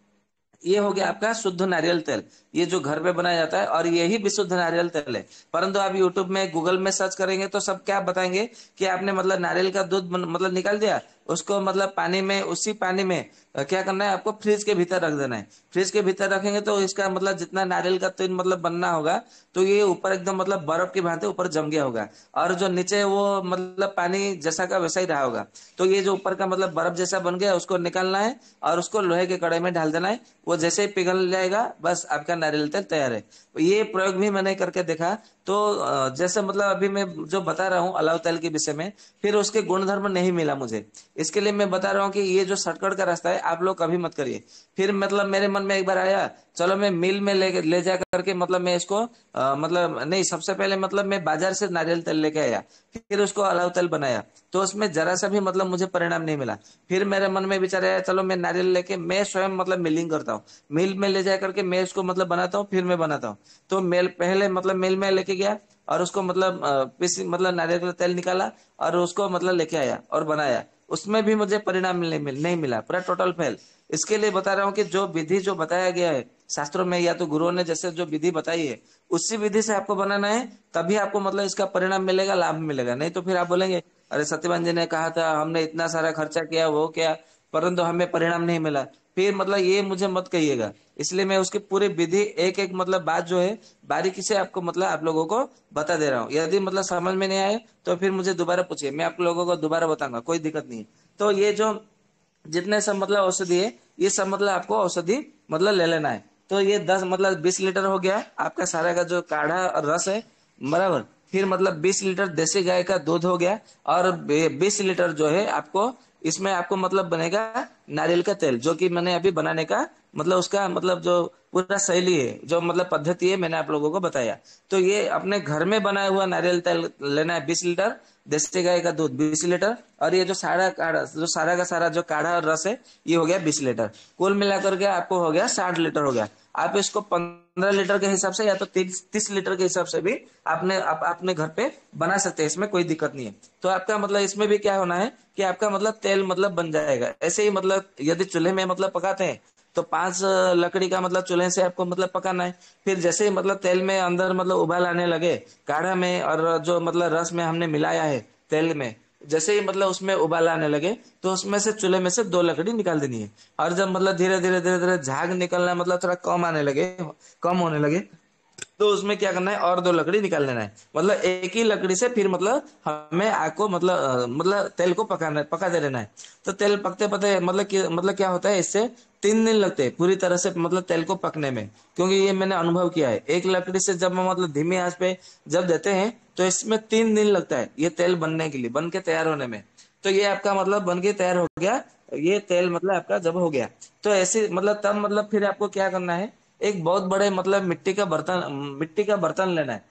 ये हो गया आपका शुद्ध नारियल तेल, ये जो घर पे बनाया जाता है, और यही विशुद्ध नारियल तेल है। परंतु आप यूट्यूब में गूगल में सर्च करेंगे तो सब क्या बताएंगे कि आपने मतलब नारियल का दूध बन- मतलब निकाल दिया, उसको मतलब पानी में, उसी पानी में अ, क्या करना है आपको, फ्रिज के भीतर रख देना है। फ्रिज के भीतर रखेंगे तो इसका मतलब जितना नारियल का तेल मतलब बनना होगा, तो ये ऊपर एकदम मतलब बर्फ की भांति ऊपर जम गया होगा, और जो नीचे वो मतलब पानी जैसा का वैसा ही रहा होगा। तो ये जो ऊपर का मतलब बर्फ जैसा बन गया, उसको निकालना है और उसको लोहे के कड़ाई में डाल देना है। वो जैसे ही पिघल जाएगा, बस आपका नारियल तेल तैयार है। ये प्रयोग भी मैंने करके देखा। तो अ, जैसे मतलब अभी मैं जो बता रहा हूँ अलाव तेल के विषय में, फिर उसके गुणधर्म नहीं मिला मुझे। इसके लिए मैं बता रहा हूँ कि ये जो शॉर्टकट का रास्ता है, आप लोग कभी मत करिए। फिर मतलब मेरे मन में एक बार आया, चलो मैं मिल में ले ले जा करके मतलब मैं इसको अ, मतलब नहीं, सबसे पहले मतलब मैं बाजार से नारियल तेल लेके आया, फिर उसको अलाव तेल बनाया। तो उसमें जरा सा भी मतलब मुझे परिणाम नहीं मिला। फिर मेरे मन में विचार आया, चलो मैं नारियल लेके मैं स्वयं मतलब मिलिंग करता हूँ, मिल में ले जा करके मैं उसको मतलब बनाता हूँ, फिर मैं बनाता हूँ। तो मेल पहले मतलब मिल में लेके गया, और उसको मतलब अ, पीसी मतलब नारियल का तेल निकाला, और उसको मतलब लेके आया और बनाया। उसमें भी मुझे परिणाम नहीं मिल नहीं मिला, पूरा टोटल फेल। इसके लिए बता रहा हूँ कि जो विधि जो बताया गया है शास्त्रों में, या तो गुरुओं ने जैसे जो विधि बताई है, उसी विधि से आपको बनाना है। तभी आपको मतलब इसका परिणाम मिलेगा, लाभ मिलेगा। नहीं तो फिर आप बोलेंगे, अरे सत्यवान जी ने कहा था, हमने इतना सारा खर्चा किया, वो किया, परंतु हमें परिणाम नहीं मिला। फिर मतलब ये मुझे मत कहिएगा। इसलिए मैं उसकी पूरी विधि एक एक मतलब बात जो है बारीकी से आपको मतलब आप लोगों को बता दे रहा हूँ। यदि मतलब समझ में नहीं आए तो फिर मुझे दोबारा पूछिए, मैं आप लोगों को दोबारा बताऊंगा, कोई दिक्कत नहीं है। तो ये जो जितने सब मतलब औषधि है, ये सब मतलब आपको औषधि मतलब ले लेना है। तो ये दस मतलब बीस लीटर हो गया आपका सारा का जो काढ़ा और रस है, बराबर। फिर मतलब बीस लीटर देसी गाय का दूध हो गया, और बीस लीटर जो है आपको, इसमें आपको मतलब बनेगा नारियल का तेल, जो कि मैंने अभी बनाने का मतलब उसका मतलब जो पूरा शैली है, जो मतलब पद्धति है, मैंने आप लोगों को बताया। तो ये अपने घर में बनाया हुआ नारियल तेल लेना है बीस लीटर, देसी गाय का दूध बीस लीटर, और ये जो सारा काढ़ा, जो सारा का सारा जो काढ़ा और रस है, ये हो गया बीस लीटर। कुल मिलाकर के आपको हो गया साठ लीटर हो गया। आप इसको पंद्रह लीटर के हिसाब से या तो तीस तीस लीटर के हिसाब से भी आपने आप अपने घर पे बना सकते हैं, इसमें कोई दिक्कत नहीं है। तो आपका मतलब इसमें भी क्या होना है कि आपका मतलब तेल मतलब बन जाएगा। ऐसे ही मतलब यदि चूल्हे में मतलब पकाते हैं, तो पांच लकड़ी का मतलब चूल्हे से आपको मतलब पकाना है। फिर जैसे ही मतलब तेल में अंदर मतलब उबाल आने लगे काढ़ा में, और जो मतलब रस में हमने मिलाया है तेल में, जैसे ही मतलब उसमें उबाल आने लगे, तो उसमें से चूल्हे में से दो लकड़ी निकाल देनी है। और जब मतलब धीरे धीरे धीरे धीरे झाग निकलना मतलब थोड़ा कम आने लगे, कम होने लगे, तो उसमें क्या करना है, और दो लकड़ी निकाल लेना है। मतलब एक ही लकड़ी से फिर मतलब हमें आग को मतलब अ, मतलब तेल को पकाना पकाते रहना है। तो तेल पकते पकते मतलब कि मतलब क्या होता है, इससे तीन दिन लगते हैं पूरी तरह से मतलब तेल को पकने में। क्योंकि ये मैंने अनुभव किया है, एक लकड़ी से जब हम मतलब धीमी आंच पे जब देते हैं, तो इसमें तीन दिन लगता है ये तेल बनने के लिए, बन के तैयार होने में। तो ये आपका मतलब बन के तैयार हो गया, ये तेल मतलब आपका जब हो गया, तो ऐसे मतलब तब मतलब फिर आपको क्या करना है, एक बहुत बड़े मतलब मिट्टी का बर्तन, मिट्टी का बर्तन लेना है।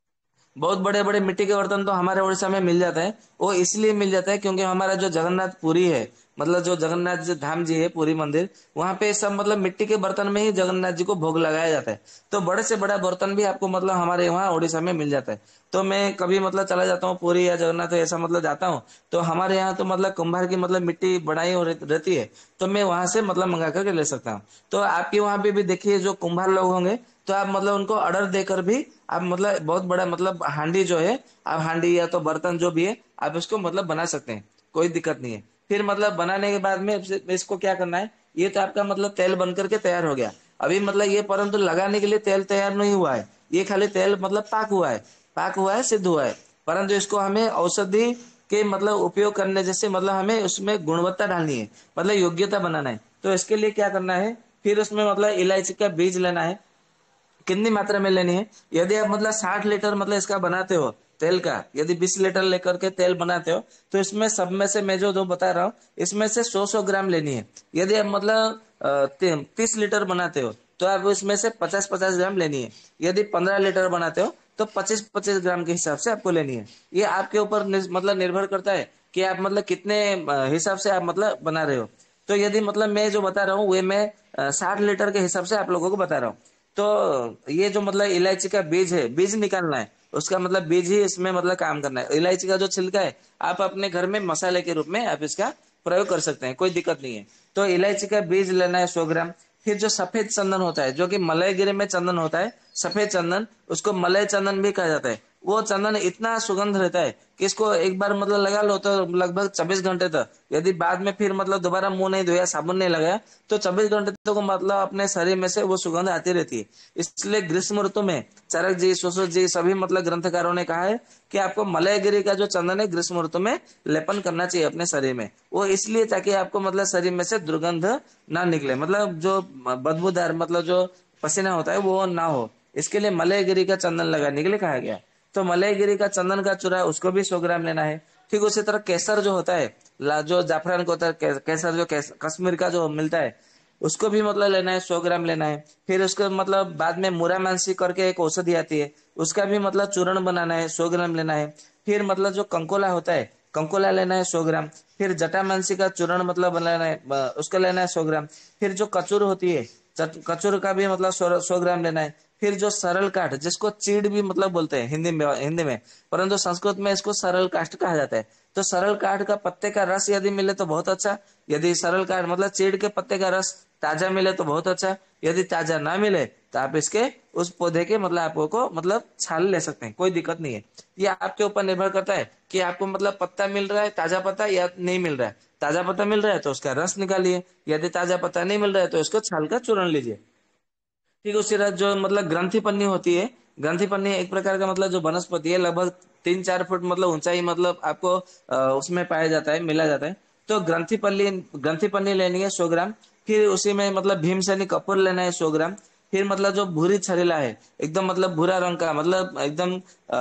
बहुत बड़े बड़े मिट्टी के बर्तन तो हमारे उड़ीसा में मिल जाता है। वो इसलिए मिल जाता है क्योंकि हमारा जो जगन्नाथ पुरी है, मतलब जो जगन्नाथ जी धाम जी है पूरी मंदिर, वहां पे सब मतलब मिट्टी के बर्तन में ही जगन्नाथ जी को भोग लगाया जाता है। तो बड़े से बड़ा बर्तन भी आपको मतलब हमारे वहाँ उड़ीसा में मिल जाता है। तो मैं कभी मतलब चला जाता हूँ पूरी या जगन्नाथ ऐसा मतलब जाता हूँ, तो हमारे यहाँ तो मतलब कुम्हार की मतलब मिट्टी बनाई हो रहती है, तो मैं वहां से मतलब मंगा करके ले सकता हूँ। तो आपके वहां पे भी देखिए जो कुम्हार लोग होंगे, तो आप मतलब उनको ऑर्डर देकर भी आप मतलब बहुत बड़ा मतलब हांडी जो है, आप हांडी या तो बर्तन जो भी है आप इसको मतलब बना सकते हैं, कोई दिक्कत नहीं है। फिर मतलब बनाने के बाद में इसको क्या करना है, ये तो आपका मतलब तेल बन करके तैयार हो गया। अभी मतलब ये परंतु लगाने के लिए तेल तैयार नहीं हुआ है, ये खाली तेल मतलब पाक हुआ है, पाक हुआ है, सिद्ध हुआ है। परंतु इसको हमें औषधि के मतलब उपयोग करने जैसे मतलब हमें उसमें गुणवत्ता डालनी है, मतलब योग्यता बनाना है। तो इसके लिए क्या करना है, फिर उसमें मतलब इलायची का बीज लेना है। कितनी मात्रा में लेनी है, यदि आप मतलब साठ लीटर मतलब इसका बनाते हो तेल का, यदि बीस लीटर लेकर के तेल बनाते हो, तो इसमें सब में से मैं जो जो बता रहा हूँ इसमें से सौ सौ ग्राम लेनी है। यदि आप मतलब तीस लीटर बनाते हो तो आप इसमें से पचास पचास ग्राम लेनी है। यदि पंद्रह लीटर बनाते हो तो पच्चीस पच्चीस ग्राम के हिसाब से आपको लेनी है। ये आपके ऊपर मतलब निर्भर करता है कि आप मतलब कितने हिसाब से आप मतलब बना रहे हो। तो यदि मतलब मैं जो बता रहा हूँ वे मैं साठ लीटर के हिसाब से आप लोगों को बता रहा हूँ। तो ये जो मतलब इलायची का बीज है, बीज निकालना है उसका, मतलब बीज ही इसमें मतलब काम करना है। इलायची का जो छिलका है आप अपने घर में मसाले के रूप में आप इसका प्रयोग कर सकते हैं, कोई दिक्कत नहीं है। तो इलायची का बीज लेना है सौ ग्राम। फिर जो सफेद चंदन होता है, जो कि मलयगिरी में चंदन होता है, सफेद चंदन, उसको मलय चंदन भी कहा जाता है। वो चंदन इतना सुगंध रहता है कि इसको एक बार मतलब लगा लो तो लगभग चौबीस घंटे तक, यदि बाद में फिर मतलब दोबारा मुंह नहीं धोया, साबुन नहीं लगाया, तो चौबीस घंटे तक मतलब अपने शरीर में से वो सुगंध आती रहती है। इसलिए ग्रीष्म ऋतु में चरक जी, सुश्रुत जी, सभी मतलब ग्रंथकारों ने कहा है कि आपको मलयगिरी का जो चंदन है ग्रीष्म ऋतु में लेपन करना चाहिए अपने शरीर में। वो इसलिए ताकि आपको मतलब शरीर में से दुर्गंध ना निकले, मतलब जो बदबूदार मतलब जो पसीना होता है वो ना हो, इसके लिए मलयगिरी का चंदन लगाने के लिए कहा गया। तो मलयगिरी का चंदन का चूरा उसको भी सौ ग्राम लेना है। ठीक उसी तरह केसर जो होता है, ला जो जाफरान को होता है, केसर जो कश्मीर का जो मिलता है, उसको भी मतलब लेना है, सौ ग्राम लेना है। फिर उसको मतलब बाद में मुरामांसी करके एक औषधि आती है, उसका भी मतलब चूर्ण बनाना है, सौ ग्राम लेना है। फिर मतलब जो कंकोला होता है, कंकोला लेना है सौ ग्राम। फिर जटामांसी का चूर्ण मतलब बनाना है, उसका लेना है सौ ग्राम। फिर जो कचूर होती है, कचूर का भी मतलब सौ ग्राम लेना है। फिर जो सरल काठ, जिसको चीड़ भी मतलब बोलते हैं हिंदी में, हिंदी में, परंतु संस्कृत में इसको सरल काठ कहा जाता है। तो सरल काठ का पत्ते का रस यदि मिले तो बहुत अच्छा। यदि सरल काठ मतलब चीड़ के पत्ते का रस ताजा मिले तो बहुत अच्छा। यदि ताजा ना मिले तो आप इसके उस पौधे के मतलब आपको मतलब छाल ले सकते हैं, कोई दिक्कत नहीं है। ये आपके ऊपर निर्भर करता है कि आपको मतलब पत्ता मिल रहा है ताजा पत्ता या नहीं मिल रहा है। ताजा पत्ता मिल रहा है तो उसका रस निकालिए, यदि ताजा पत्ता नहीं मिल रहा है तो इसको छाल का चूर्ण लीजिए। ठीक उसी तरह जो मतलब ग्रंथि पन्नी होती है, ग्रंथि पन्नी एक प्रकार का मतलब जो वनस्पति है, लगभग तीन चार फुट मतलब ऊंचाई मतलब आपको अ, उसमें पाया जाता है, मिला जाता है। तो ग्रंथि पल्ली ग्रंथि पन्नी लेनी है सौ ग्राम। फिर उसी में मतलब भीमसेनी कपूर लेना है सौ ग्राम। फिर मतलब जो भूरी छरीला है, एकदम मतलब भूरा रंग का, मतलब एकदम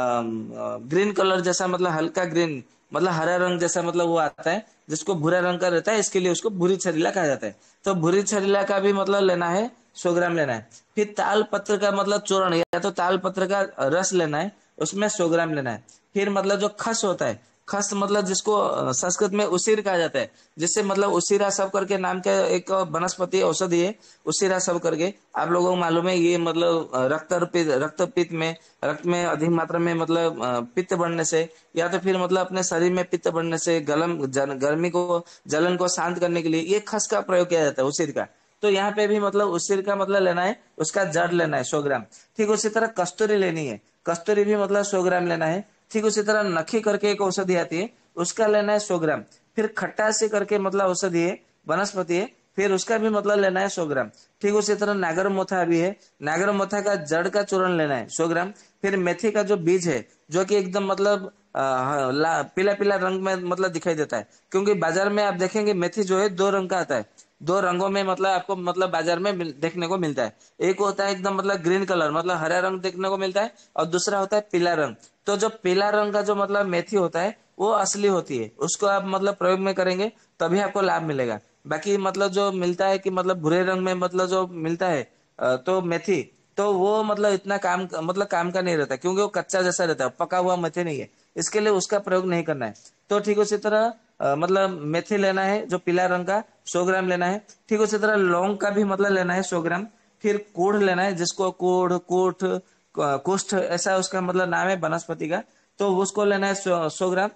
ग्रीन कलर जैसा, मतलब हल्का ग्रीन, मतलब हरा रंग जैसा मतलब वो आता है, जिसको भूरा रंग का रहता है, इसके लिए उसको भूरी छरीला कहा जाता है। तो भूरी छरीला का भी मतलब लेना है, सौ ग्राम लेना है। फिर ताल पत्र का मतलब चूर्ण या तो ताल पत्र का रस लेना है, उसमें सौ ग्राम लेना है। फिर मतलब जो खस होता है, खस मतलब जिसको अ, संस्कृत में उसीर कहा जाता है, जिससे मतलब उसीरा सब करके नाम का एक वनस्पति औषधि है, उसीरा सब करके, आप लोगों को मालूम है। ये मतलब अ, रक्त रक्तपित्त में, रक्त में अधिक मात्रा में मतलब अ, पित्त बढ़ने से, या तो फिर मतलब अपने शरीर में पित्त बढ़ने से, गलम जन, गर्मी को, जलन को शांत करने के लिए ये खस का प्रयोग किया जाता है, उसीर का। तो यहाँ पे भी मतलब उसीर का मतलब लेना है, उसका जड़ लेना है सौ ग्राम। ठीक उसी तरह कस्तूरी लेनी है, कस्तूरी भी मतलब सौ ग्राम लेना है। ठीक उसी तरह नखी करके एक औषधि आती है, उसका लेना है सौ ग्राम। फिर खट्टासी करके मतलब औषधि है, वनस्पति है, फिर उसका भी मतलब लेना है सौ ग्राम। ठीक उसी तरह नागर मोथा भी है, नागर मोथा का जड़ का चूर्ण लेना है सौ ग्राम। फिर मेथी का जो बीज है, जो कि एकदम मतलब आ, हाँ, ला, पीला पीला रंग में मतलब दिखाई देता है, क्योंकि बाजार में आप देखेंगे मेथी जो है दो रंग का आता है, दो रंगों में मतलब आपको मतलब बाजार में मिल, देखने को मिलता है। एक होता है एकदम मतलब ग्रीन कलर, मतलब हरा रंग देखने को मिलता है, और दूसरा होता है पीला रंग। तो जो पीला रंग का जो मतलब मेथी होता है वो असली होती है, उसको आप मतलब प्रयोग में करेंगे तभी आपको लाभ मिलेगा। बाकी मतलब जो मिलता है कि मतलब भूरे रंग में मतलब जो मिलता है अ, तो मेथी, तो वो मतलब इतना काम मतलब काम का नहीं रहता, क्योंकि वो कच्चा जैसा रहता है, पका हुआ मेथी नहीं है। इसके लिए उसका प्रयोग नहीं करना है। तो ठीक उसी तरह अ, मतलब मेथी लेना है जो पीला रंग का, सौ ग्राम लेना है। ठीक उसी तरह लौंग का भी मतलब लेना है सौ ग्राम। फिर कोढ़ लेना है, जिसको कोढ़, कोठ, कुष्ठ ऐसा उसका मतलब नाम है वनस्पति का, तो उसको लेना है सौ ग्राम।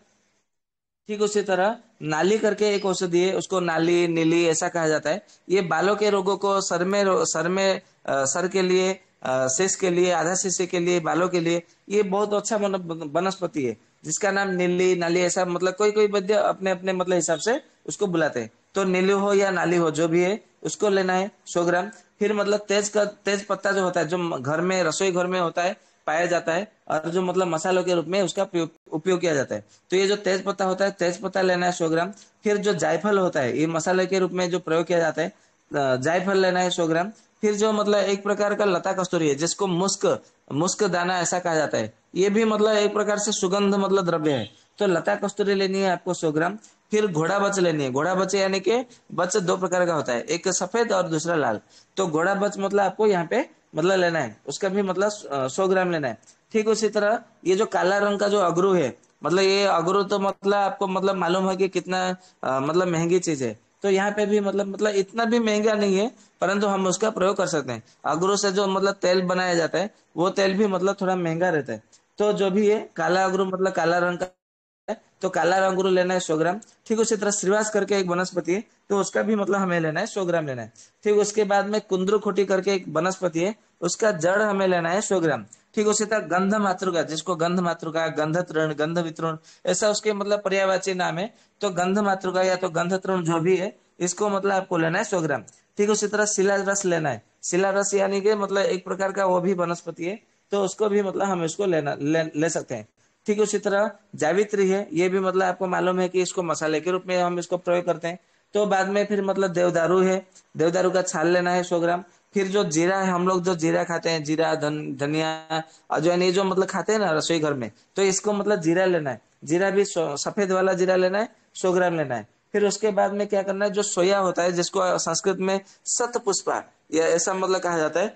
ठीक उसी तरह नाली करके एक औषधि है, उसको नाली, नीली ऐसा कहा जाता है। ये बालों के रोगों को, सर में रो- सर में अ, सर के लिए, अ, शीश के लिए, आधा शीशे के लिए, बालों के लिए ये बहुत अच्छा वन- वनस्पति है, जिसका नाम नीली, नाली ऐसा मतलब कोई कोई वैद्य अपने अपने मतलब हिसाब से उसको बुलाते हैं। तो नीली हो या नाली हो जो भी है उसको लेना है सौ ग्राम। फिर मतलब तेज का तेज पत्ता जो होता है, जो घर में, रसोई घर में होता है, पाया जाता है, और जो मतलब मसालों के रूप में उसका उपयोग उपयोग किया जाता है। तो ये जो तेज पत्ता होता है, तेज पत्ता लेना है सौ ग्राम। फिर जो जायफल होता है, ये मसाले के रूप में जो प्रयोग किया जाता है, अ, जायफल लेना है सौ ग्राम। फिर जो मतलब एक प्रकार का लता कस्तूरी है, जिसको मुस्क मुस्क दाना ऐसा कहा जाता है, ये भी मतलब एक प्रकार से सुगंध मतलब द्रव्य है। तो लता कस्तूरी लेनी है आपको सौ ग्राम। फिर घोड़ा बच लेनी है। घोड़ा बच यानी कि बच दो प्रकार का होता है, एक सफेद और दूसरा लाल। तो घोड़ा बच मतलब आपको यहाँ पे मतलब लेना है, उसका भी मतलब सौ ग्राम लेना है। ठीक उसी तरह ये जो काला रंग का जो अगरू है, मतलब ये अगरू तो मतलब आपको मतलब मालूम है कि कितना अ, मतलब महंगी चीज है। तो यहाँ पे भी मतलब मतलब इतना भी महंगा नहीं है, परंतु हम उसका प्रयोग कर सकते हैं। अगरू से जो मतलब तेल बनाया जाता है, वो तेल भी मतलब थोड़ा महंगा रहता है। तो जो भी है काला अगरू मतलब काला रंग का है, तो काला अंगूर लेना है सौ ग्राम। ठीक उसी तरह श्रीवास करके एक वनस्पति है, तो उसका भी मतलब हमें लेना है सौ ग्राम लेना है। ठीक उसके बाद में कुंद्रू खोटी करके एक वनस्पति है, उसका जड़ हमें लेना है सौ ग्राम। ठीक उसी तरह गंध मातृका, जिसको गंध मातृका, गंध तृण, गंध वितरण ऐसा उसके मतलब पर्यायवाची नाम है। तो गंध मातृका या तो गंध तृण जो भी है, इसको मतलब आपको लेना है सौ ग्राम। ठीक उसी तरह शिला रस लेना है। शिला रस यानी कि मतलब एक प्रकार का वो भी वनस्पति है, तो उसको भी मतलब हम इसको लेना ले, ले सकते हैं। ठीक उसी तरह जावित्री है, ये भी मतलब आपको मालूम है कि इसको मसाले के रूप में हम इसको प्रयोग करते हैं। तो बाद में फिर मतलब देवदारू है, देवदारू का छाल लेना है सौ ग्राम। फिर जो जीरा है, हम लोग जो जीरा खाते हैं, जीरा, धन धनिया, अजवाइन, ये जो मतलब खाते हैं ना रसोई घर में, तो इसको मतलब जीरा लेना है। जीरा भी सौ- सफेद वाला जीरा लेना है, सौ ग्राम लेना है। फिर उसके बाद में क्या करना है, जो सोया होता है, जिसको संस्कृत में शत पुष्पा या ऐसा मतलब कहा जाता है,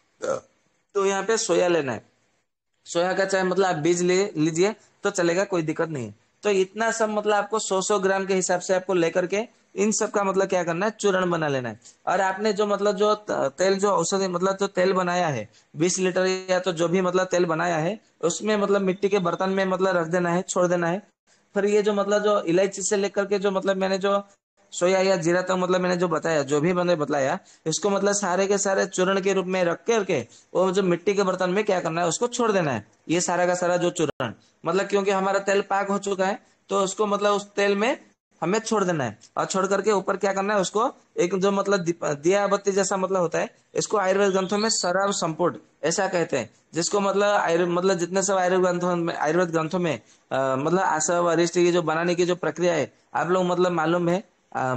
तो यहाँ पे सोया लेना है। सोया का चाहे मतलब आप बीज ले लीजिए तो चलेगा, कोई दिक्कत नहीं है। तो इतना सब मतलब आपको सौ सौ ग्राम के हिसाब से आपको लेकर के इन सब का मतलब क्या करना है, चूर्ण बना लेना है। और आपने जो मतलब जो त- तेल, जो औषधि मतलब जो तेल बनाया है बीस लीटर या तो जो भी मतलब तेल बनाया है, उसमें मतलब मिट्टी के बर्तन में मतलब रख देना है, छोड़ देना है। फिर ये जो मतलब जो इलायची से लेकर के जो मतलब मैंने जो सोया या जीरा तक मतलब मैंने जो बताया, जो भी मैंने बताया, इसको मतलब सारे के सारे चूर्ण के रूप में रख करके वो जो मिट्टी के बर्तन में क्या करना है, उसको छोड़ देना है। ये सारा का सारा जो चूर्ण मतलब, क्योंकि हमारा तेल पाक हो चुका है, तो उसको मतलब उस तेल में हमें छोड़ देना है। और छोड़ करके ऊपर क्या करना है, उसको एक जो मतलब दीप- दिया बत्ती जैसा मतलब होता है, इसको आयुर्वेद ग्रंथों में सराव संपुट ऐसा कहते हैं। जिसको मतलब आयुर्वेद मतलब जितने सब आयुर्वेद ग्रंथों में आयुर्वेद ग्रंथों में अ, मतलब आसव अरिष्ट की जो बनाने की जो प्रक्रिया है, आप लोग मतलब मालूम है, आ,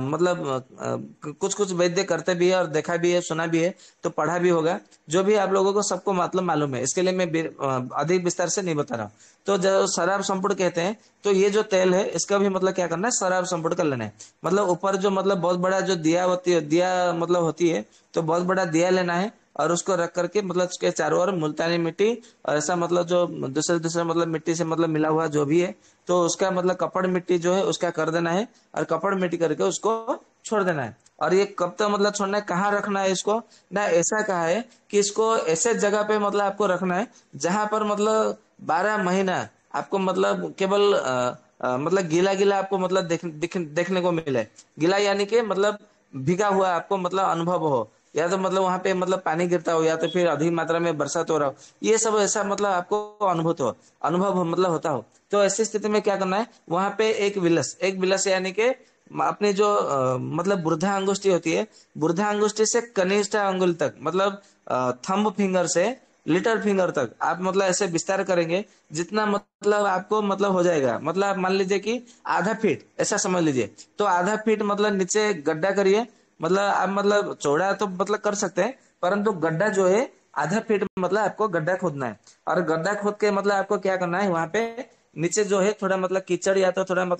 मतलब कुछ कुछ वैद्य करते भी है और देखा भी है, सुना भी है, तो पढ़ा भी होगा। जो भी आप लोगों को सबको मतलब मालूम है, इसके लिए मैं बे- अ, अधिक विस्तार से नहीं बता रहा हूँ। तो जो शराब संपुट कहते हैं, तो ये जो तेल है इसका भी मतलब क्या करना है, शराब संपुट कर लेना है। मतलब ऊपर जो मतलब बहुत बड़ा जो दिया होती है, दिया मतलब होती है, तो बहुत बड़ा दिया लेना है, और उसको रख करके मतलब उसके चारों ओर मुल्तानी मिट्टी और ऐसा मतलब जो दूसरे दूसरे मतलब मिट्टी से मतलब मिला हुआ जो भी है, तो उसका मतलब कपड़ मिट्टी जो है उसका कर देना है, और कपड़ मिट्टी करके उसको छोड़ देना है। और ये कब तक मतलब छोड़ना है, कहाँ रखना है इसको ना, ऐसा कहा है कि इसको ऐसे जगह पे मतलब आपको रखना है जहां पर मतलब बारह महीना आपको मतलब केवल अ, अ, मतलब गीला गीला आपको मतलब देख, दिख, देखने को मिले। गीला यानी कि मतलब भीगा हुआ आपको मतलब अनुभव हो, या तो मतलब वहां पे मतलब पानी गिरता हो, या तो फिर अधिक मात्रा में बरसात हो रहा हो, ये सब ऐसा मतलब आपको अनुभूत हो, अनुभव मतलब होता हो। तो ऐसी स्थिति में क्या करना है, वहां पे एक विलस एक विलस यानी कि अपनी जो अ, मतलब वृद्धा अंगुष्ठी होती है, वृद्धा अंगुष्ठी से कनिष्ठ अंगुल तक मतलब थंब फिंगर से लिटिल फिंगर तक आप मतलब ऐसे विस्तार करेंगे, जितना मतलब आपको मतलब हो जाएगा। मतलब आप मान लीजिए कि आधा फीट ऐसा समझ लीजिए, तो आधा फीट मतलब नीचे गड्ढा करिए। मतलब आप मतलब चौड़ा तो मतलब कर सकते हैं, परंतु गड्ढा जो है आधा फीट मतलब आपको गड्ढा खोदना है। और गड्ढा खोद के मतलब आपको क्या करना है, वहां पे नीचे जो है थोड़ा मतलब कीचड़ या तो थोड़ा मतलब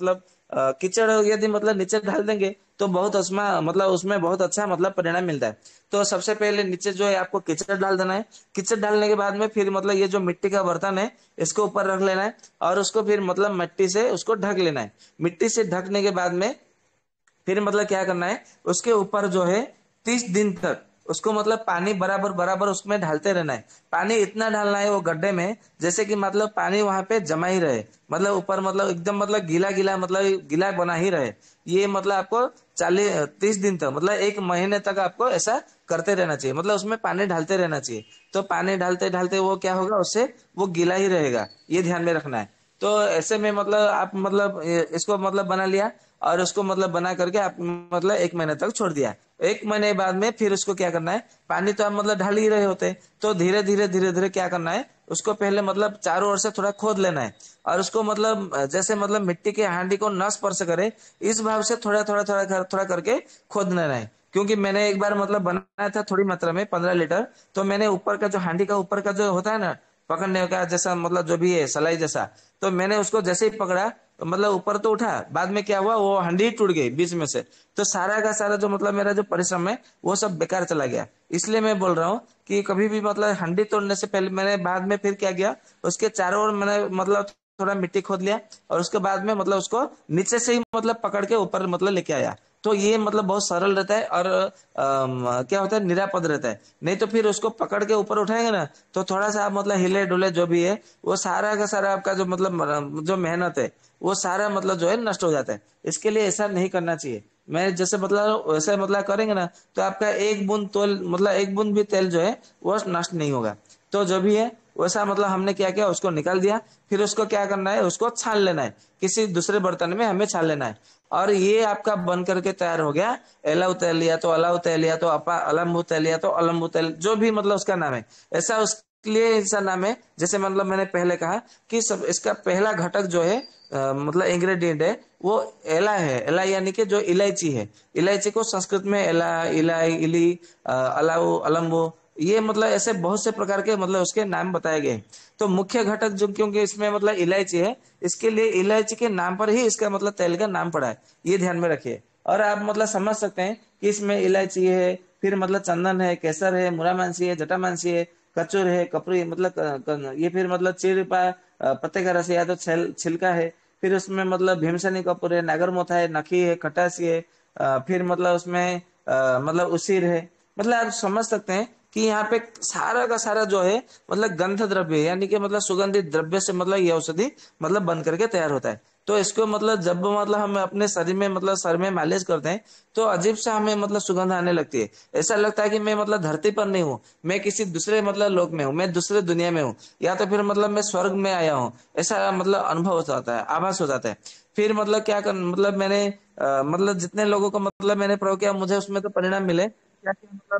अ, कीचड़ यदि मतलब नीचे डाल देंगे तो बहुत उसमें मतलब उसमें बहुत अच्छा मतलब परिणाम मिलता है। तो सबसे पहले नीचे जो है आपको कीचड़ डाल देना है। कीचड़ डालने के बाद में फिर मतलब ये जो मिट्टी का बर्तन है इसको ऊपर रख लेना है और उसको फिर मतलब मिट्टी से उसको ढक लेना है। मिट्टी से ढकने के बाद में फिर मतलब क्या करना है, उसके ऊपर जो है तीस दिन तक उसको मतलब पानी बराबर बराबर उसमें डालते रहना है। पानी इतना डालना है वो गड्ढे में जैसे कि मतलब पानी वहां पे जमा ही रहे, मतलब ऊपर मतलब एकदम मतलब गीला गीला मतलब गीला बना ही रहे। ये मतलब आपको चालीस तीस दिन तक मतलब एक महीने तक आपको ऐसा करते रहना चाहिए, मतलब उसमें पानी डालते रहना चाहिए। तो पानी डालते डालते वो क्या होगा, उससे वो गीला ही रहेगा, ये ध्यान में रखना है। तो ऐसे में मतलब आप मतलब इसको मतलब बना लिया और उसको मतलब बना करके आप मतलब एक महीने तक छोड़ दिया। एक महीने बाद में फिर उसको क्या करना है, पानी तो आप मतलब ढाल ही रहे होते हैं, तो धीरे धीरे धीरे धीरे क्या करना है, उसको पहले मतलब चारों ओर से थोड़ा खोद लेना है और उसको मतलब जैसे मतलब मिट्टी के हांडी को न स्पर्श करे इस भाव से थोड़ा थोड़ा थोड़ा थोड़ा, थोड़ा करके खोद लेना है। क्योंकि मैंने एक बार मतलब बनाया था थोड़ी मात्रा में पंद्रह लीटर, तो मैंने ऊपर का जो हांडी का ऊपर का जो होता है ना पकड़ने का जैसा मतलब जो भी है सलाई जैसा, तो मैंने उसको जैसे ही पकड़ा तो मतलब ऊपर तो उठा, बाद में क्या हुआ वो हंडी टूट गई बीच में से। तो सारा का सारा जो मतलब मेरा जो परिश्रम है वो सब बेकार चला गया। इसलिए मैं बोल रहा हूँ कि कभी भी मतलब हंडी तोड़ने से पहले मैंने बाद में फिर क्या किया, उसके चारों ओर मैंने मतलब थोड़ा मिट्टी खोद लिया और उसके बाद में मतलब उसको नीचे से ही मतलब पकड़ के ऊपर मतलब लेके आया। तो ये मतलब बहुत सरल रहता है और अम, क्या होता है निरापद रहता है। नहीं तो फिर उसको पकड़ के ऊपर उठाएंगे ना तो थोड़ा सा आप मतलब हिले डुले जो भी है वो सारा का सारा आपका जो मतलब जो मेहनत है वो सारा मतलब जो है नष्ट हो जाता है। इसके लिए ऐसा नहीं करना चाहिए। मैं जैसे मतलब वैसे मतलब करेंगे ना तो आपका एक बूंद तेल मतलब एक बूंद भी तेल जो है वो नष्ट नहीं होगा। तो जो भी है वैसा मतलब हमने क्या किया, उसको निकाल दिया। फिर उसको क्या करना है, उसको छान लेना है, किसी दूसरे बर्तन में हमें छान लेना है। और ये आपका बन करके तैयार हो गया एलाऊ तेल, या तो अलाऊ तेल, या तो अपा अलम्बू तेल, या तो अलम्बू तेल, जो भी मतलब उसका नाम है। ऐसा उसके लिए ऐसा नाम है जैसे मतलब मैंने पहले कहा कि सब इसका पहला घटक जो है अ, मतलब इंग्रेडिएंट है वो एला है। एला यानी कि जो इलायची है, इलायची को संस्कृत में एला, इलाई, इली, अ, अलाउ, अलम्बो, ये मतलब ऐसे बहुत से प्रकार के मतलब उसके नाम बताए गए हैं। तो मुख्य घटक जो क्योंकि इसमें मतलब इलायची है, इसके लिए इलायची के नाम पर ही इसका मतलब तेल का नाम पड़ा है, ये ध्यान में रखिए। और आप मतलब समझ सकते हैं कि इसमें इलायची है, फिर मतलब चंदन है, केसर है, मुरामांसी है, जटामांसी है, कचूर है, कपरी मतलब क- क- ये फिर मतलब चिरपा, अ, पत्ते का रस है, या तो छिल, छिलका है। फिर उसमें मतलब भीमसेनी कपूर है, नागरमोथा है, नखी है, खटासी है, अ, फिर मतलब उसमें अ, मतलब उसीर है। मतलब आप समझ सकते हैं कि यहाँ पे सारा का सारा जो है मतलब गंध द्रव्य यानी कि मतलब सुगंधित द्रव्य से मतलब ये औषधि मतलब बन करके तैयार होता है। तो इसको मतलब जब मतलब हम अपने शरीर में मतलब सर में मालिश करते हैं तो अजीब सा हमें मतलब सुगंध आने लगती है। ऐसा लगता है कि मैं मतलब धरती पर नहीं हूँ, मैं किसी दूसरे मतलब लोक में हूँ, मैं दूसरे दुनिया में हूँ, या तो फिर मतलब मैं स्वर्ग में आया हूँ। ऐसा मतलब अनुभव हो जाता है, आभास हो जाता है। फिर मतलब क्या कर मतलब मैंने अ, मतलब जितने लोगों को मतलब मैंने प्रयोग किया मुझे उसमें तो परिणाम मिले। क्या क्या मतलब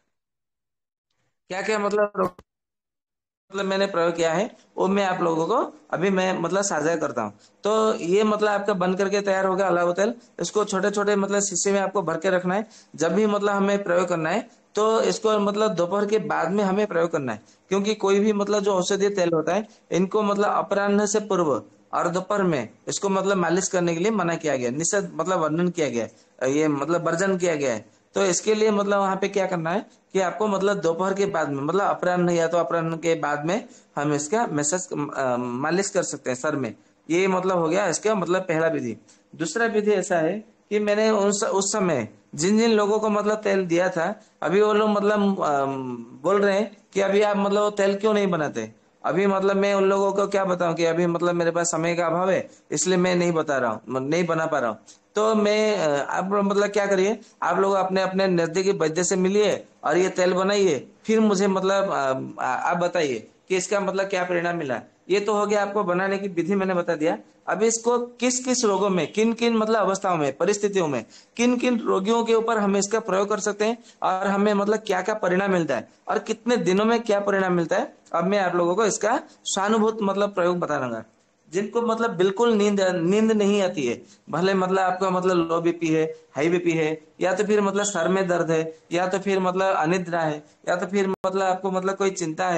क्या क्या मतलब मतलब मैंने प्रयोग किया है वो मैं आप लोगों को अभी मैं मतलब साझा करता हूँ। तो ये मतलब आपका बन करके तैयार होगा अलाव तेल। इसको छोटे छोटे मतलब शीशे में आपको भर के रखना है। जब भी मतलब हमें प्रयोग करना है तो इसको मतलब दोपहर के बाद में हमें प्रयोग करना है, क्योंकि कोई भी मतलब जो औषधीय तेल होता है इनको मतलब अपराह्न से पूर्व और दोपहर में इसको मतलब मालिश करने के लिए मना किया गया, निषेध मतलब वर्णन किया गया है, ये मतलब वर्जन किया गया है। तो इसके लिए मतलब वहां पे क्या करना है कि आपको मतलब दोपहर के बाद में मतलब अपराह्न या तो अपराह्न के बाद में हम इसका मैसेज मालिश कर सकते हैं सर में। ये मतलब हो गया इसका मतलब पहला विधि। दूसरा विधि ऐसा है कि मैंने उस उस समय जिन जिन लोगों को मतलब तेल दिया था अभी वो लोग मतलब अम, बोल रहे हैं कि अभी आप मतलब वो तेल क्यों नहीं बनाते। अभी मतलब मैं उन लोगों को क्या बताऊं कि अभी मतलब मेरे पास समय का अभाव है, इसलिए मैं नहीं बता रहा हूँ, नहीं बना पा रहा हूँ। तो मैं अ, आप मतलब क्या करिए, आप लोग अपने अपने नजदीकी वैद्य से मिलिए और ये तेल बनाइए, फिर मुझे मतलब अ, आप बताइए कि इसका मतलब क्या परिणाम मिला। ये तो हो गया आपको बनाने की विधि मैंने बता दिया। अब इसको किस किस रोगों में, किन किन मतलब अवस्थाओं में, परिस्थितियों में, किन किन रोगियों के ऊपर हम इसका प्रयोग कर सकते हैं और हमें मतलब क्या क्या परिणाम मिलता है और कितने दिनों में क्या परिणाम मिलता है, अब मैं आप लोगों को इसका स्वानुभूत मतलब प्रयोग बताऊंगा। जिनको मतलब बिल्कुल नींद नींद नहीं आती है, भले मतलब आपका मतलब लो बीपी है, हाई बीपी है, या तो फिर मतलब सर में दर्द है, या तो फिर मतलब अनिद्रा है, या तो फिर मतलब आपको मतलब कोई चिंता है,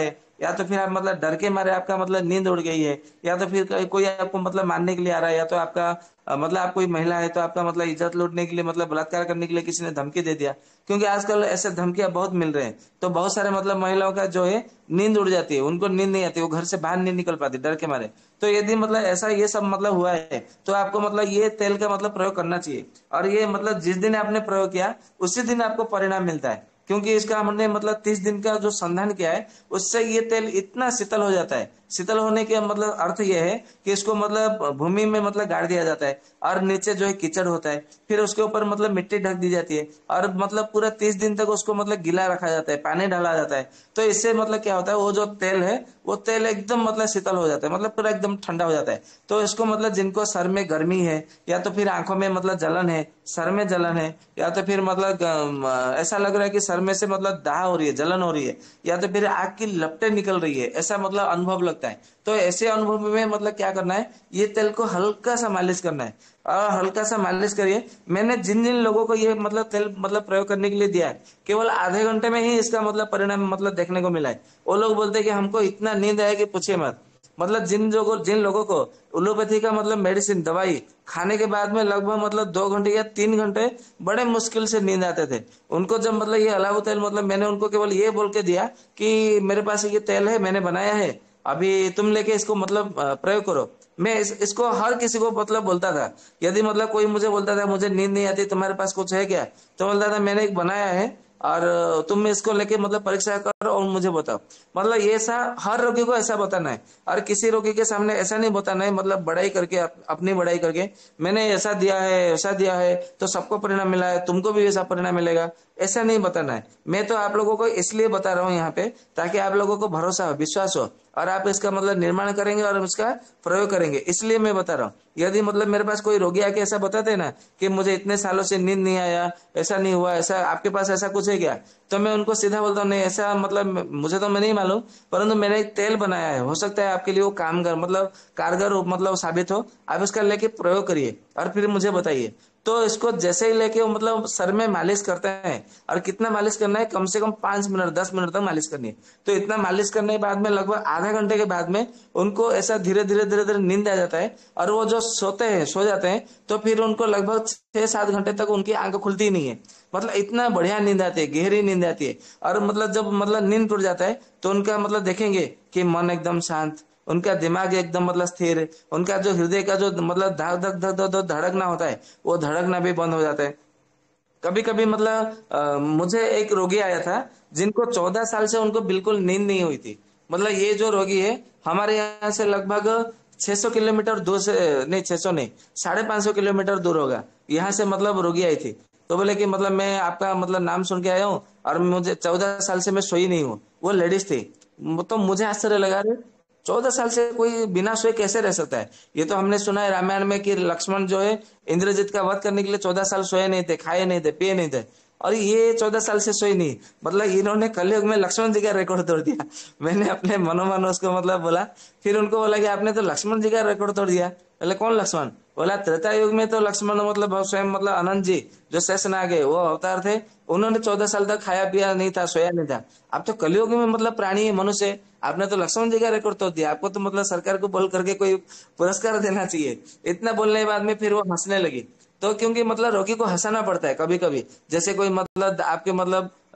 या तो फिर आप मतलब डर के मारे आपका मतलब नींद उड़ गई है, या तो फिर कोई कोई आपको मतलब मारने के लिए आ रहा है, या तो आपका अ, मतलब आप कोई महिला है तो आपका मतलब इज्जत लूटने के लिए मतलब बलात्कार करने के लिए किसी ने धमकी दे दिया, क्योंकि आजकल ऐसे धमकियां बहुत मिल रहे हैं। तो बहुत सारे मतलब महिलाओं का जो है नींद उड़ जाती है, उनको नींद नहीं आती, वो घर से बाहर नहीं निकल पाती डर के मारे। तो यदि मतलब ऐसा ये सब मतलब हुआ है तो आपको मतलब ये तेल का मतलब प्रयोग करना चाहिए। और ये मतलब जिस दिन आपने प्रयोग किया उसी दिन आपको परिणाम मिलता है, क्योंकि इसका हमने मतलब तीस दिन का जो संधान किया है उससे ये तेल इतना शीतल हो जाता है। शीतल होने के मतलब अर्थ ये है कि इसको मतलब भूमि में मतलब गाड़ दिया जाता है, और नीचे जो है कीचड़ होता है, फिर उसके ऊपर मतलब मिट्टी ढक दी जाती है, और मतलब पूरा तीस दिन तक उसको मतलब गीला रखा जाता है, पानी डाला जाता है। तो इससे मतलब क्या होता है, वो जो तेल है वो तेल एकदम मतलब शीतल हो जाता है, मतलब पूरा एकदम ठंडा हो जाता है। तो इसको मतलब जिनको सर में गर्मी है, या तो फिर आंखों में मतलब जलन है, सर में जलन है, या तो फिर मतलब अम, ऐसा लग रहा है कि सर में से मतलब दाह हो रही है, जलन हो रही है, या तो फिर आग की लपटें निकल रही है, ऐसा मतलब अनुभव लगता है। तो ऐसे अनुभव में मतलब क्या करना है, ये तेल को हल्का सा मालिश करना है, और हल्का सा मालिश करिए। मैंने जिन जिन लोगों को ये मतलब तेल मतलब प्रयोग करने के लिए दिया है, केवल आधे घंटे में ही इसका मतलब परिणाम मतलब देखने को मिला है। वो लोग बोलते हैं कि हमको इतना नींद आया कि पूछिए मत। मतलब जिन लोगों जिन लोगों को एलोपैथी का मतलब मेडिसिन दवाई खाने के बाद में लगभग मतलब दो घंटे या तीन घंटे बड़े मुश्किल से नींद आते थे, उनको जब मतलब ये अलाव तेल मतलब मैंने उनको केवल ये बोल के दिया कि मेरे पास ये तेल है, मैंने बनाया है, अभी तुम लेके इसको मतलब अ, प्रयोग करो। मैं इस, इसको हर किसी को मतलब बोलता था। यदि मतलब कोई मुझे बोलता था मुझे नींद नहीं आती, तुम्हारे पास कुछ है क्या, तो बोलता था मैंने एक बनाया है, और तुम इसको लेके मतलब परीक्षा करो और मुझे बताओ। मतलब ये ऐसा हर रोगी को ऐसा बताना है, और किसी रोगी के सामने ऐसा नहीं बताना है मतलब बड़ाई करके अप, अपनी बड़ाई करके मैंने ऐसा दिया है ऐसा दिया है तो सबको परिणाम मिला है, तुमको भी ऐसा परिणाम मिलेगा, ऐसा नहीं बताना है। मैं तो आप लोगों को इसलिए बता रहा हूँ यहाँ पे, ताकि आप लोगों को भरोसा हो, विश्वास हो, और आप इसका मतलब निर्माण करेंगे और इसका प्रयोग करेंगे, इसलिए मैं बता रहा हूँ। यदि मतलब मेरे पास कोई रोगी आके ऐसा बताते ना कि मुझे इतने सालों से नींद नहीं आया, ऐसा नहीं हुआ, ऐसा आपके पास ऐसा कुछ है क्या, तो मैं उनको सीधा बोलता हूँ नहीं ऐसा मतलब मुझे तो मैं नहीं मालूम, परंतु मैंने एक तेल बनाया है, हो सकता है आपके लिए वो काम कर मतलब कारगर हो, मतलब साबित हो, आप इसका लेके प्रयोग करिए और फिर मुझे बताइए। तो इसको जैसे ही लेके वो मतलब सर में मालिश करते हैं, और कितना मालिश करना है, कम से कम पांच मिनट दस मिनट तक मालिश करनी है। तो इतना मालिश करने के बाद में लगभग आधा घंटे के बाद में उनको ऐसा धीरे धीरे धीरे धीरे नींद आ जाता है, और वो जो सोते हैं सो जाते हैं, तो फिर उनको लगभग छह सात घंटे तक उनकी आंख खुलती ही नहीं है। मतलब इतना बढ़िया नींद आती है, गहरी नींद आती है। और मतलब जब मतलब नींद टूट जाता है तो उनका मतलब देखेंगे कि मन एकदम शांत, उनका दिमाग एकदम मतलब स्थिर, उनका जो हृदय का जो मतलब धक धक धक धक धक धड़कना होता है वो धड़कना भी बंद हो जाता है। कभी कभी मतलब अ, मुझे एक रोगी आया था जिनको चौदह साल से उनको बिल्कुल नींद नहीं हुई थी। मतलब ये जो रोगी है हमारे यहाँ से लगभग छह सौ किलोमीटर दूर से, नहीं छह सौ नहीं, साढ़े पांच सौ किलोमीटर दूर होगा, यहाँ से मतलब रोगी आई थी। तो बोले कि मतलब मैं आपका मतलब नाम सुन के आया हूँ और मुझे चौदह साल से मैं सोई नहीं हूँ। वो लेडीज थी। तो मुझे आश्चर्य लगा, रे चौदह साल से कोई बिना सोए कैसे रह सकता है। ये तो हमने सुना है रामायण में कि लक्ष्मण जो है इंद्रजीत का वध करने के लिए चौदह साल सोए नहीं थे, खाए नहीं थे, पिए नहीं थे, और ये चौदह साल से सोई नहीं। मतलब इन्होंने कलयुग में लक्ष्मण जी का रिकॉर्ड तोड़ दिया। मैंने अपने मनोमन उसको मतलब बोला, फिर उनको बोला कि आपने तो लक्ष्मण जी का रिकॉर्ड तोड़ दिया। बोले कौन लक्ष्मण? बोला त्रेता युग में तो लक्ष्मण मतलब स्वयं मतलब अनंत जी जो शेषनाग है वो अवतार थे, उन्होंने चौदह साल तक खाया पिया नहीं था, सोया नहीं था। आप तो कलयुग में मतलब प्राणी है, मनुष्य है, आपने तो लक्ष्मण जी का रिकॉर्ड तोड़ दिया। आपको तो मतलब सरकार को बोल करके कोई पुरस्कार देना चाहिए। इतना बोलने के बाद में फिर वो हंसने लगी। तो क्योंकि मतलब रोगी को हंसाना पड़ता है कभी कभी, जैसे कोई मतलब आपके मतलब अ,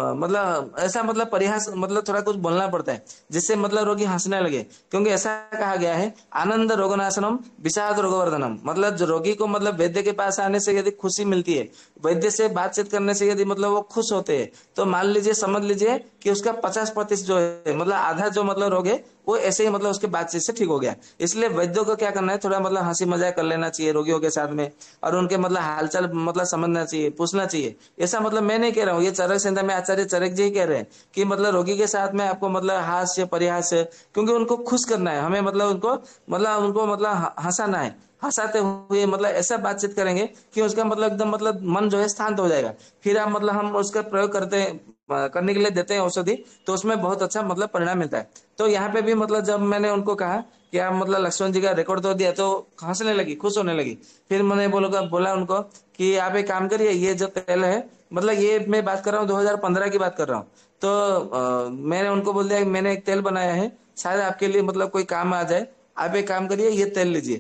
मतलब ऐसा मतलब परिहास मतलब थोड़ा कुछ बोलना पड़ता है जिससे मतलब रोगी हंसने लगे। क्योंकि ऐसा कहा गया है आनंद रोगनाशनम विषाद रोगवर्धनम, मतलब जो रोगी को मतलब वैद्य के पास आने से यदि खुशी मिलती है, वैद्य से बातचीत करने से यदि मतलब वो खुश होते हैं, तो मान लीजिए समझ लीजिए कि उसका पचास प्रतिशत जो है मतलब आधा जो मतलब रोग है वो ऐसे ही मतलब उसके बातचीत से ठीक हो गया। इसलिए वैद्यों को क्या करना है, थोड़ा मतलब हंसी मजाक कर लेना चाहिए रोगियों के साथ में, और उनके मतलब हालचाल मतलब समझना चाहिए, पूछना चाहिए। ऐसा मतलब मैं नहीं कह रहा हूँ, ये चरक संहिता में आचार्य चरक जी कह रहे हैं कि मतलब रोगी के साथ में आपको मतलब हास्य परिहास, क्योंकि उनको खुश करना है हमें, मतलब उनको मतलब उनको मतलब हंसाना है। हंसाते हुए मतलब ऐसा बातचीत करेंगे कि उसका मतलब एकदम मतलब मन जो है शांत हो जाएगा। फिर आप मतलब हम उसका प्रयोग करते हैं, अ, करने के लिए देते हैं औषधि, तो उसमें बहुत अच्छा मतलब परिणाम मिलता है। तो यहाँ पे भी मतलब जब मैंने उनको कहा कि आप मतलब लक्ष्मण जी का रिकॉर्ड तो दिया, तो हंसने लगी, खुश होने लगी। फिर मैंने बोला बोला उनको कि आप एक काम करिए, ये जो तेल है, मतलब ये मैं बात कर रहा हूँ दो हज़ार पंद्रह की बात कर रहा हूँ। तो अ, मैंने उनको बोल दिया कि मैंने एक तेल बनाया है, शायद आपके लिए मतलब कोई काम आ जाए, आप एक काम करिए ये तेल लीजिए।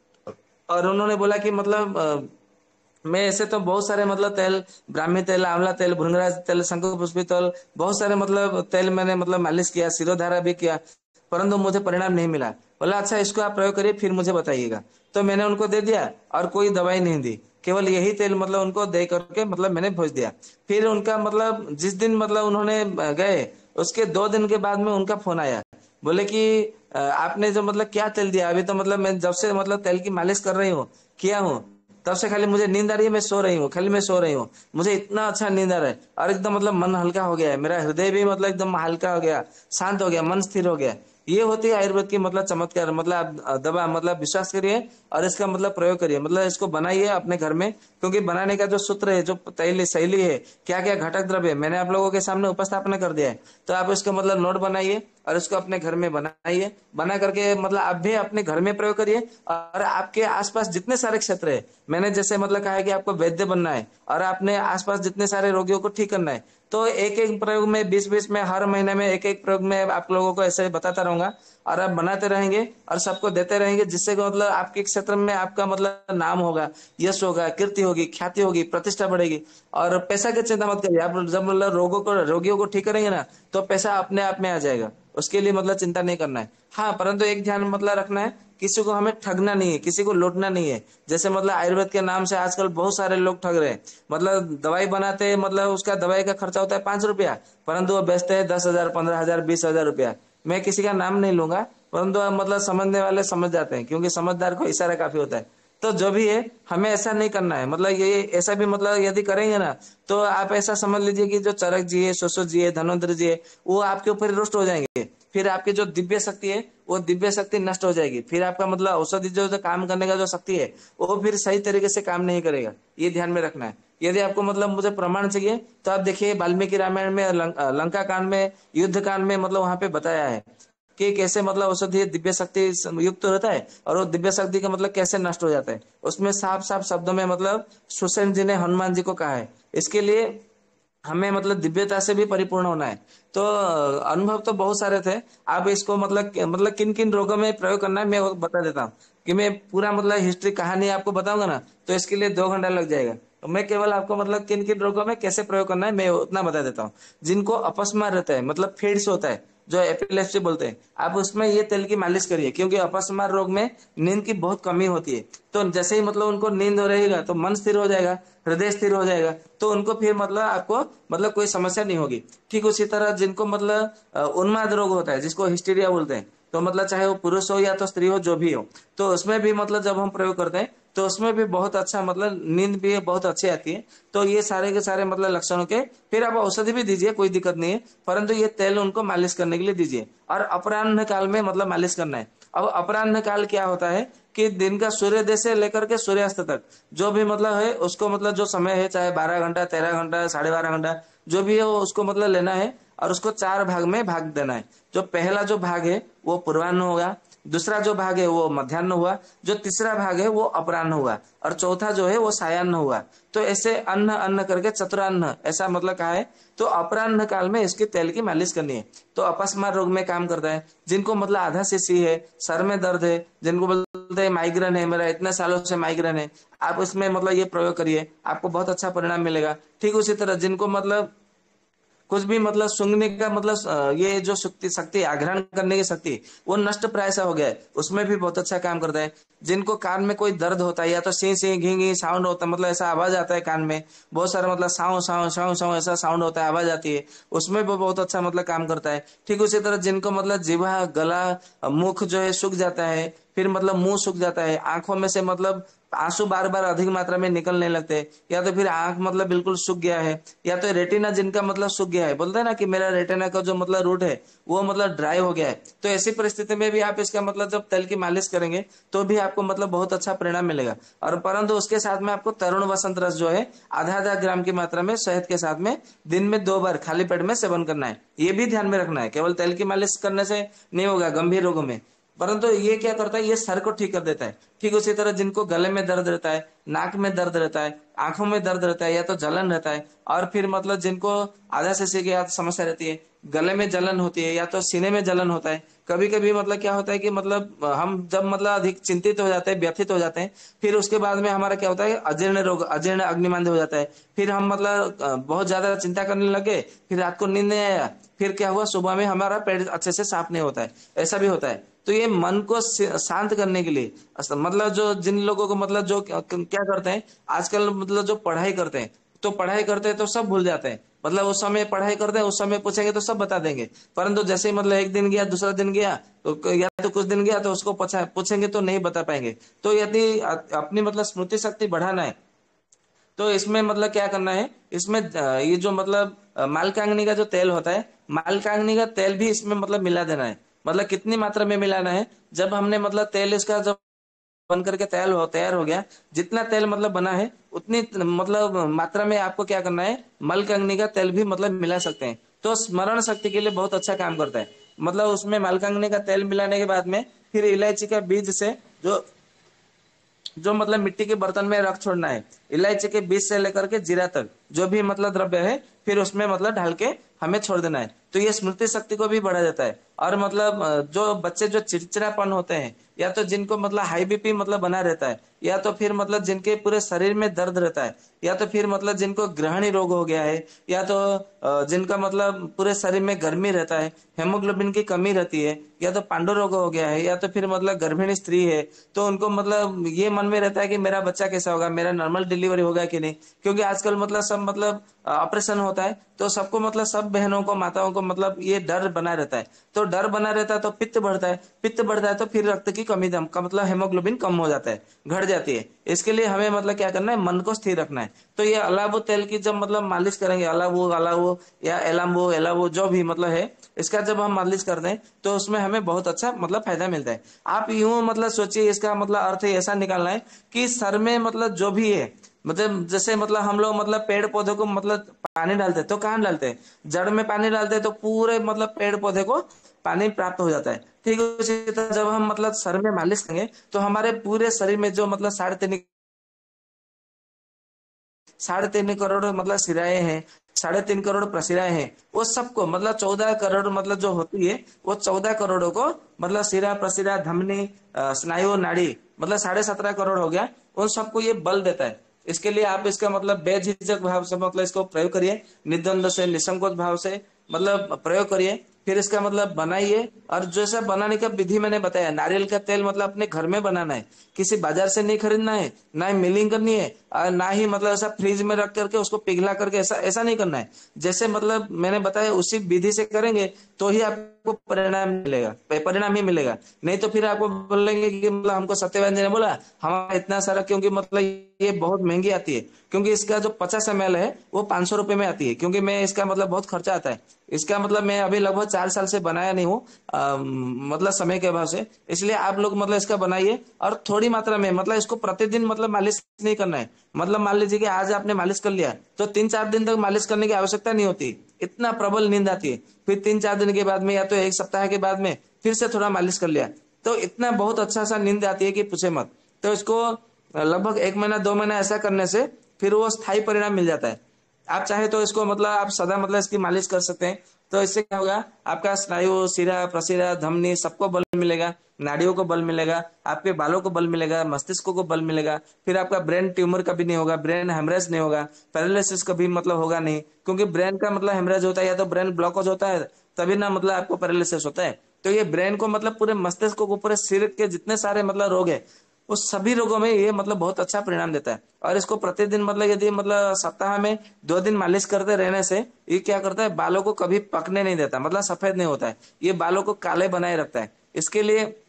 और उन्होंने बोला कि मतलब अ, मैं ऐसे तो बहुत सारे मतलब तेल, ब्राह्मी तेल, आंवला तेल, भृंगराज तेल, शंकर पुष्पी तेल, बहुत सारे मतलब तेल मैंने मतलब मालिश किया, सिरोधारा भी किया, परंतु मुझे परिणाम नहीं मिला। बोला अच्छा इसको आप प्रयोग करिए फिर मुझे बताइएगा। तो मैंने उनको दे दिया और कोई दवाई नहीं दी, केवल यही तेल मतलब उनको दे करके मतलब मैंने भेज दिया। फिर उनका मतलब जिस दिन मतलब उन्होंने गए, उसके दो दिन के बाद में उनका फोन आया। बोले कि अ, आपने जो मतलब क्या तेल दिया, अभी तो मतलब मैं जब से मतलब तेल की मालिश कर रही हूँ, किया हूँ, तब से खाली मुझे नींद आ रही है, मैं सो रही हूँ, खाली मैं सो रही हूँ, मुझे इतना अच्छा नींद आ रहा है और एकदम मतलब मन हल्का हो गया है, मेरा हृदय भी मतलब एकदम हल्का हो गया, शांत हो गया, मन स्थिर हो गया। ये होती है आयुर्वेद की मतलब चमत्कार। मतलब आप दवा मतलब विश्वास करिए और इसका मतलब प्रयोग करिए, मतलब इसको बनाइए अपने घर में, क्योंकि बनाने का जो सूत्र है, जो तैली शैली है, क्या क्या घटक द्रव्य है, मैंने आप लोगों के सामने उपस्थापना कर दिया है। तो आप इसका मतलब नोट बनाइए और इसको अपने घर में बनाइए, बना करके मतलब आप भी अपने घर में प्रयोग करिए। और आपके आसपास जितने सारे क्षेत्र है, मैंने जैसे मतलब कहा है कि आपको वैद्य बनना है और आपने आसपास जितने सारे रोगियों को ठीक करना है, तो एक एक प्रयोग में, बीस बीस में, हर महीने में एक एक प्रयोग में आप लोगों को ऐसे बताता रहूंगा और आप बनाते रहेंगे और सबको देते रहेंगे, जिससे कि मतलब आपके क्षेत्र में आपका मतलब नाम होगा, यश होगा, कीर्ति होगी, ख्याति होगी, प्रतिष्ठा बढ़ेगी। और पैसा की चिंता मत करिए, आप जब मतलब रोगों को रोगियों को ठीक करेंगे ना, तो पैसा अपने आप में आ जाएगा, उसके लिए मतलब चिंता नहीं करना है। हाँ, परंतु एक ध्यान मतलब रखना है, किसी को हमें ठगना नहीं है, किसी को लूटना नहीं है। जैसे मतलब आयुर्वेद के नाम से आजकल बहुत सारे लोग ठग रहे हैं, मतलब दवाई बनाते हैं, मतलब उसका दवाई का खर्चा होता है पांच रुपया, परंतु वो बेचते हैं दस हजार, पंद्रह हजार, बीस हजार रुपया। मैं किसी का नाम नहीं लूंगा, परंतु अब मतलब समझने वाले समझ जाते हैं, क्योंकि समझदार को इशारा काफी होता है। तो जो भी है, हमें ऐसा नहीं करना है, मतलब ये ऐसा भी मतलब यदि करेंगे ना, तो आप ऐसा समझ लीजिए कि जो चरक जी है, सुश्रुत जी है, धन्वंतरी जी है, वो आपके ऊपर रुष्ट हो जाएंगे। फिर आपकी जो दिव्य शक्ति है, वो दिव्य शक्ति नष्ट हो जाएगी। फिर आपका मतलब औषधि जो, जो काम करने का जो शक्ति है, वो फिर सही तरीके से काम नहीं करेगा। ये ध्यान में रखना है। यदि आपको मतलब मुझे प्रमाण चाहिए, तो आप देखिए वाल्मीकि रामायण में, लंक, लंका कांड में, युद्ध कांड में मतलब वहां पे बताया है कि कैसे मतलब औषधि दिव्य शक्ति युक्त रहता है और वो दिव्य शक्ति का मतलब कैसे नष्ट हो जाता है। उसमें साफ साफ शब्दों में मतलब सुसेन जी ने हनुमान जी को कहा है। इसके लिए हमें मतलब दिव्यता से भी परिपूर्ण होना है। तो अ, अनुभव तो बहुत सारे थे। आप इसको मतलब मतलब किन किन रोगों में प्रयोग करना है, मैं वो बता देता हूँ। कि मैं पूरा मतलब हिस्ट्री कहानी आपको बताऊंगा ना, तो इसके लिए दो घंटा लग जाएगा। तो मैं केवल आपको मतलब किन किन रोगों में कैसे प्रयोग करना है, मैं उतना बता देता हूँ। जिनको अपस्मार रहता है, मतलब फिट्स होता है, जो एपिलेप्सी बोलते हैं, आप उसमें ये तेल की मालिश करिए, क्योंकि अपस्मार रोग में नींद की बहुत कमी होती है। तो जैसे ही मतलब उनको नींद हो रहेगा, तो मन स्थिर हो जाएगा, हृदय स्थिर हो जाएगा, तो उनको फिर मतलब आपको मतलब कोई समस्या नहीं होगी। ठीक उसी तरह जिनको मतलब अ, उन्माद रोग होता है, जिसको हिस्टीरिया बोलते हैं, तो मतलब चाहे वो पुरुष हो या तो स्त्री हो, जो भी हो, तो उसमें भी मतलब जब हम प्रयोग करते हैं, तो उसमें भी बहुत अच्छा मतलब नींद भी बहुत अच्छी आती है। तो ये सारे के सारे मतलब लक्षणों के, फिर आप औषधि भी दीजिए, कोई दिक्कत नहीं है, परंतु ये तेल उनको मालिश करने के लिए दीजिए। और अपराह्न काल में मतलब मालिश करना है। अब अपराह्न काल क्या होता है कि दिन का सूर्योदय से लेकर के सूर्यास्त तक जो भी मतलब है, उसको मतलब जो समय है, चाहे बारह घंटा, तेरह घंटा, साढ़े बारह घंटा, जो भी है वो उसको मतलब लेना है और उसको चार भाग में भाग देना है। जो पहला जो भाग है वो पूर्वाह्न होगा, दूसरा जो भाग है वो मध्याह्न हुआ, जो तीसरा भाग है वो अपराह्न हुआ, और चौथा जो है वो सायाह्न हुआ। तो ऐसे अन्न अन्न करके चतुरान्न ऐसा मतलब कहा है। तो अपराह्न काल में इसके तेल की मालिश करनी है। तो अपस्मार रोग में काम करता है। जिनको मतलब आधा सीसी है, सर में दर्द है, जिनको बोलते हैं माइग्रेन है, मेरा इतने सालों से माइग्रेन है, आप इसमें मतलब ये प्रयोग करिए, आपको बहुत अच्छा परिणाम मिलेगा। ठीक उसी तरह जिनको मतलब कुछ भी मतलब सूंघने का मतलब अ, ये जो शक्ति शक्ति आघ्राण करने की शक्ति, वो नष्ट प्राय सा हो गया है, उसमें भी बहुत अच्छा काम करता है। जिनको कान में कोई दर्द होता है, या तो सी सी घी घी साउंड होता है, मतलब ऐसा आवाज आता है कान में, बहुत सारा मतलब साउ साउ साउ साउ ऐसा साउंड होता है, आवाज आती है, उसमें भी बहुत अच्छा मतलब काम करता है। ठीक उसी तरह जिनको मतलब जीवा, गला, मुख जो है सूख जाता है, फिर मतलब मुंह सूख जाता है, आंखों में से मतलब आंसू बार बार अधिक मात्रा में निकलने लगते हैं, या तो फिर आंख मतलब बिल्कुल सूख गया है, या तो रेटिना जिनका मतलब सूख गया है, बोलते हैं ना कि मेरा रेटिना का जो मतलब रूट है वो मतलब ड्राई हो गया है, तो ऐसी परिस्थिति में भी आप इसका मतलब जब तेल की मालिश करेंगे तो भी आपको मतलब बहुत अच्छा परिणाम मिलेगा। और परंतु उसके साथ में आपको तरुण वसंत रस जो है आधा आधा ग्राम की मात्रा में शहद के साथ में दिन में दो बार खाली पेट में सेवन करना है। ये भी ध्यान में रखना है, केवल तेल की मालिश करने से नहीं होगा गंभीर रोगों में, परंतु ये क्या करता है, ये सर को ठीक कर देता है। ठीक उसी तरह जिनको गले में दर्द रहता है, नाक में दर्द रहता है, आंखों में दर्द रहता है, या तो जलन रहता है, और फिर मतलब जिनको आधा सीसी की समस्या रहती है, गले में जलन होती है, या तो सीने में जलन होता है, कभी कभी मतलब क्या होता है कि मतलब हम जब मतलब अधिक चिंतित हो जाते हैं, व्यथित हो जाते हैं, फिर उसके बाद में हमारा क्या होता है, अजीर्ण रोग, अजीर्ण अग्निमांद्य हो जाता है, फिर हम मतलब बहुत ज्यादा चिंता करने लगे, फिर रात को नींद नहीं आया, फिर क्या हुआ, सुबह में हमारा पेट अच्छे से साफ नहीं होता है, ऐसा भी होता है। तो ये मन को शांत करने के लिए मतलब जो जिन लोगों को मतलब जो क्या करते हैं आजकल, मतलब जो पढ़ाई करते हैं तो पढ़ाई करते हैं तो सब भूल जाते हैं, मतलब उस समय पढ़ाई करते हैं, उस समय पूछेंगे तो सब बता देंगे, परंतु जैसे ही मतलब एक दिन गया, दूसरा दिन गया, तो या तो कुछ दिन गया तो उसको पूछेंगे तो नहीं बता पाएंगे। तो यदि अपनी मतलब स्मृति शक्ति बढ़ाना है तो इसमें मतलब क्या करना है, इसमें ये जो मतलब मालकांगनी का जो तेल होता है, मालकांगनी का तेल भी इसमें मतलब मिला देना है। मतलब कितनी मात्रा में मिलाना है, जब हमने मतलब तेल इसका जब बन करके तैयार हो तैयार हो गया, जितना तेल मतलब बना है उतनी मतलब मात्रा में आपको क्या करना है, मलकांगनी का तेल भी मतलब मिला सकते हैं, तो स्मरण शक्ति के लिए बहुत अच्छा काम करता है। मतलब उसमें मलकांगनी का तेल मिलाने के बाद में फिर इलायची का बीज से जो जो मतलब मिट्टी के बर्तन में रख छोड़ना है, इलायची के बीज से लेकर के जीरा तक जो भी मतलब द्रव्य है फिर उसमें मतलब ढाल के हमें छोड़ देना है। तो ये स्मृति शक्ति को भी बढ़ा देता है। और मतलब जो बच्चे जो चिड़चिड़ापन होते हैं, या तो जिनको मतलब हाई बीपी मतलब बना रहता है, या तो फिर मतलब जिनके पूरे शरीर में दर्द रहता है, या तो फिर मतलब जिनको ग्रहणी रोग हो गया है, या तो जिनका मतलब पूरे शरीर में गर्मी रहता है, हेमोग्लोबिन की कमी रहती है, या तो पांडु रोग हो गया है, या तो फिर मतलब गर्भिणी स्त्री है, तो उनको मतलब ये मन में रहता है कि मेरा बच्चा कैसा होगा, मेरा नॉर्मल डिलीवरी होगा कि नहीं, क्योंकि आजकल मतलब सब मतलब ऑपरेशन होता है, तो सबको मतलब सब बहनों को माताओं को मतलब ये डर बना रहता है। तो डर बना रहता है तो पित्त बढ़ता है, पित्त बढ़ता है तो फिर रक्त की कमी दम का मतलब हेमोग्लोबिन कम हो जाता है, घट जाती है। इसके लिए हमें मतलब क्या करना है, मन को स्थिर रखना है। तो ये अलावो तेल की जब मतलब मालिश करेंगे, अलावो अलावो या एलाम्बो एलावो जो भी मतलब है, इसका जब हम मालिश करते हैं तो उसमें हमें बहुत अच्छा मतलब फायदा मिलता है। आप यूं मतलब सोचिए, इसका मतलब अर्थ ऐसा निकालना है कि सर में मतलब जो भी है, मतलब जैसे मतलब हम लोग मतलब पेड़ पौधे को मतलब पानी डालते हैं तो कहाँ डालते हैं, जड़ में पानी डालते हैं, तो पूरे मतलब पेड़ पौधे को पानी प्राप्त हो जाता है। ठीक उसी तरह जब हम मतलब सर में मालिश करेंगे तो हमारे पूरे शरीर में जो मतलब साढ़े तीन साढ़े तीन करोड़ मतलब सिराएं हैं, साढ़े तीन करोड़ प्रसिराएं हैं, वो सबको मतलब चौदह करोड़ मतलब जो होती है वो चौदह करोड़ों को मतलब सिरा प्रसिरा धमनी स्नायु नाड़ी मतलब साढ़े सत्रह करोड़ हो गया, उन सबको ये बल देता है। इसके लिए आप इसका मतलब बेझिझक भाव से मतलब इसको प्रयोग करिए, निर्द्वंद से निसंकोच भाव से मतलब प्रयोग करिए, फिर इसका मतलब बनाइए। और जैसा बनाने का विधि मैंने बताया, नारियल का तेल मतलब अपने घर में बनाना है, किसी बाजार से नहीं खरीदना है, ना ही मिलिंग करनी है, और ना ही मतलब ऐसा फ्रिज में रख करके उसको पिघला करके ऐसा ऐसा नहीं करना है। जैसे मतलब मैंने बताया उसी विधि से करेंगे तो ही आपको परिणाम मिलेगा, परिणाम ही मिलेगा। नहीं तो फिर आपको बोलेंगे कि मतलब हमको सत्यवान जी ने बोला हमारा इतना सारा, क्योंकि मतलब ये बहुत महंगी आती है, क्योंकि इसका जो पचास एम एल है वो पांच सौ रुपए में आती है, क्योंकि मैं इसका मतलब बहुत खर्चा आता है इसका, मतलब मैं अभी लगभग चार साल से बनाया नहीं हूँ मतलब समय के अभाव से। इसलिए आप लोग मतलब इसका बनाइए और थोड़ी मात्रा में मतलब इसको प्रतिदिन मतलब मालिश नहीं करना है। मतलब मान लीजिए कि आज आपने मालिश कर लिया तो तीन चार दिन तक मालिश करने की आवश्यकता नहीं होती, इतना प्रबल नींद आती है। फिर तीन चार दिन के बाद में या तो एक सप्ताह के बाद में फिर से थोड़ा मालिश कर लिया तो इतना बहुत अच्छा सा नींद आती है कि पूछे मत। तो इसको लगभग एक महीना दो महीना ऐसा करने से फिर वो स्थायी परिणाम मिल जाता है। आप चाहे तो इसको मतलब आप सदा मतलब इसकी मालिश कर सकते हैं। तो इससे क्या होगा, आपका स्नायु सिरा प्रसिरा धमनी सबको बल मिलेगा, नाड़ियों को बल मिलेगा, आपके बालों को बल मिलेगा, मस्तिष्क को बल मिलेगा, फिर आपका ब्रेन ट्यूमर कभी नहीं होगा, ब्रेन हेमरेज नहीं होगा, पैरालिसिस कभी मतलब होगा नहीं, क्योंकि ब्रेन का मतलब हेमरेज होता है या तो ब्रेन ब्लॉकेज होता है तभी ना मतलब आपको पैरालिसिस होता है। तो ये ब्रेन को मतलब पूरे मस्तिष्क को पूरे सिर के जितने सारे मतलब रोग है उस सभी रोगों में ये मतलब बहुत अच्छा परिणाम देता है। और इसको प्रतिदिन मतलब यदि मतलब सप्ताह में दो दिन मालिश करते रहने से ये क्या करता है, बालों को कभी पकने नहीं देता, मतलब सफेद नहीं होता है, ये बालों को काले बनाए रखता है। इसके लिए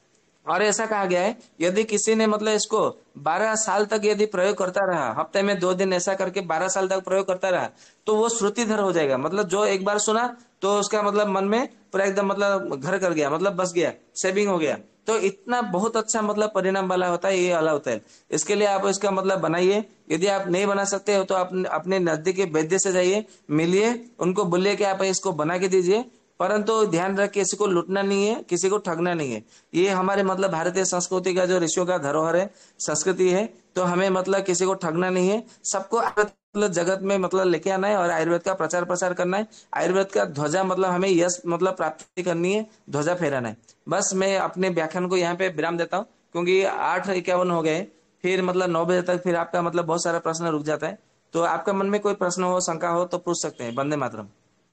और ऐसा कहा गया है यदि किसी ने मतलब इसको बारह साल तक यदि प्रयोग करता रहा, हफ्ते में दो दिन ऐसा करके बारह साल तक प्रयोग करता रहा, तो वो श्रुतिधर हो जाएगा। मतलब जो एक बार सुना तो उसका मतलब मन में पूरा एकदम मतलब घर कर गया, मतलब बस गया, सेविंग हो गया। तो इतना बहुत अच्छा मतलब परिणाम वाला होता है ये अलाव तेल। इसके लिए आप इसका मतलब बनाइए। यदि आप नहीं बना सकते हो तो आप अपने नजदीकी वैद्य से जाइए, मिलिए, उनको बोलिए कि आप इसको बना के दीजिए। परंतु ध्यान रख, किसी को लूटना नहीं है, किसी को ठगना नहीं है। ये हमारे मतलब भारतीय संस्कृति का जो ऋषियों का धरोहर है, संस्कृति है। तो हमें मतलब किसी को ठगना नहीं है, सबको मतलब जगत में मतलब लेके आना है और आयुर्वेद का प्रचार प्रसार करना है। आयुर्वेद का ध्वजा मतलब हमें यश मतलब प्राप्ति करनी है, ध्वजा फहराना है। बस मैं अपने व्याख्यान को यहाँ पे विराम देता हूँ, क्योंकि आठ इक्यावन हो गए, फिर मतलब नौ बजे तक फिर आपका मतलब बहुत सारा प्रश्न रुक जाता है। तो आपका मन में कोई प्रश्न हो, शंका हो तो पूछ सकते हैं। वंदे मातरम।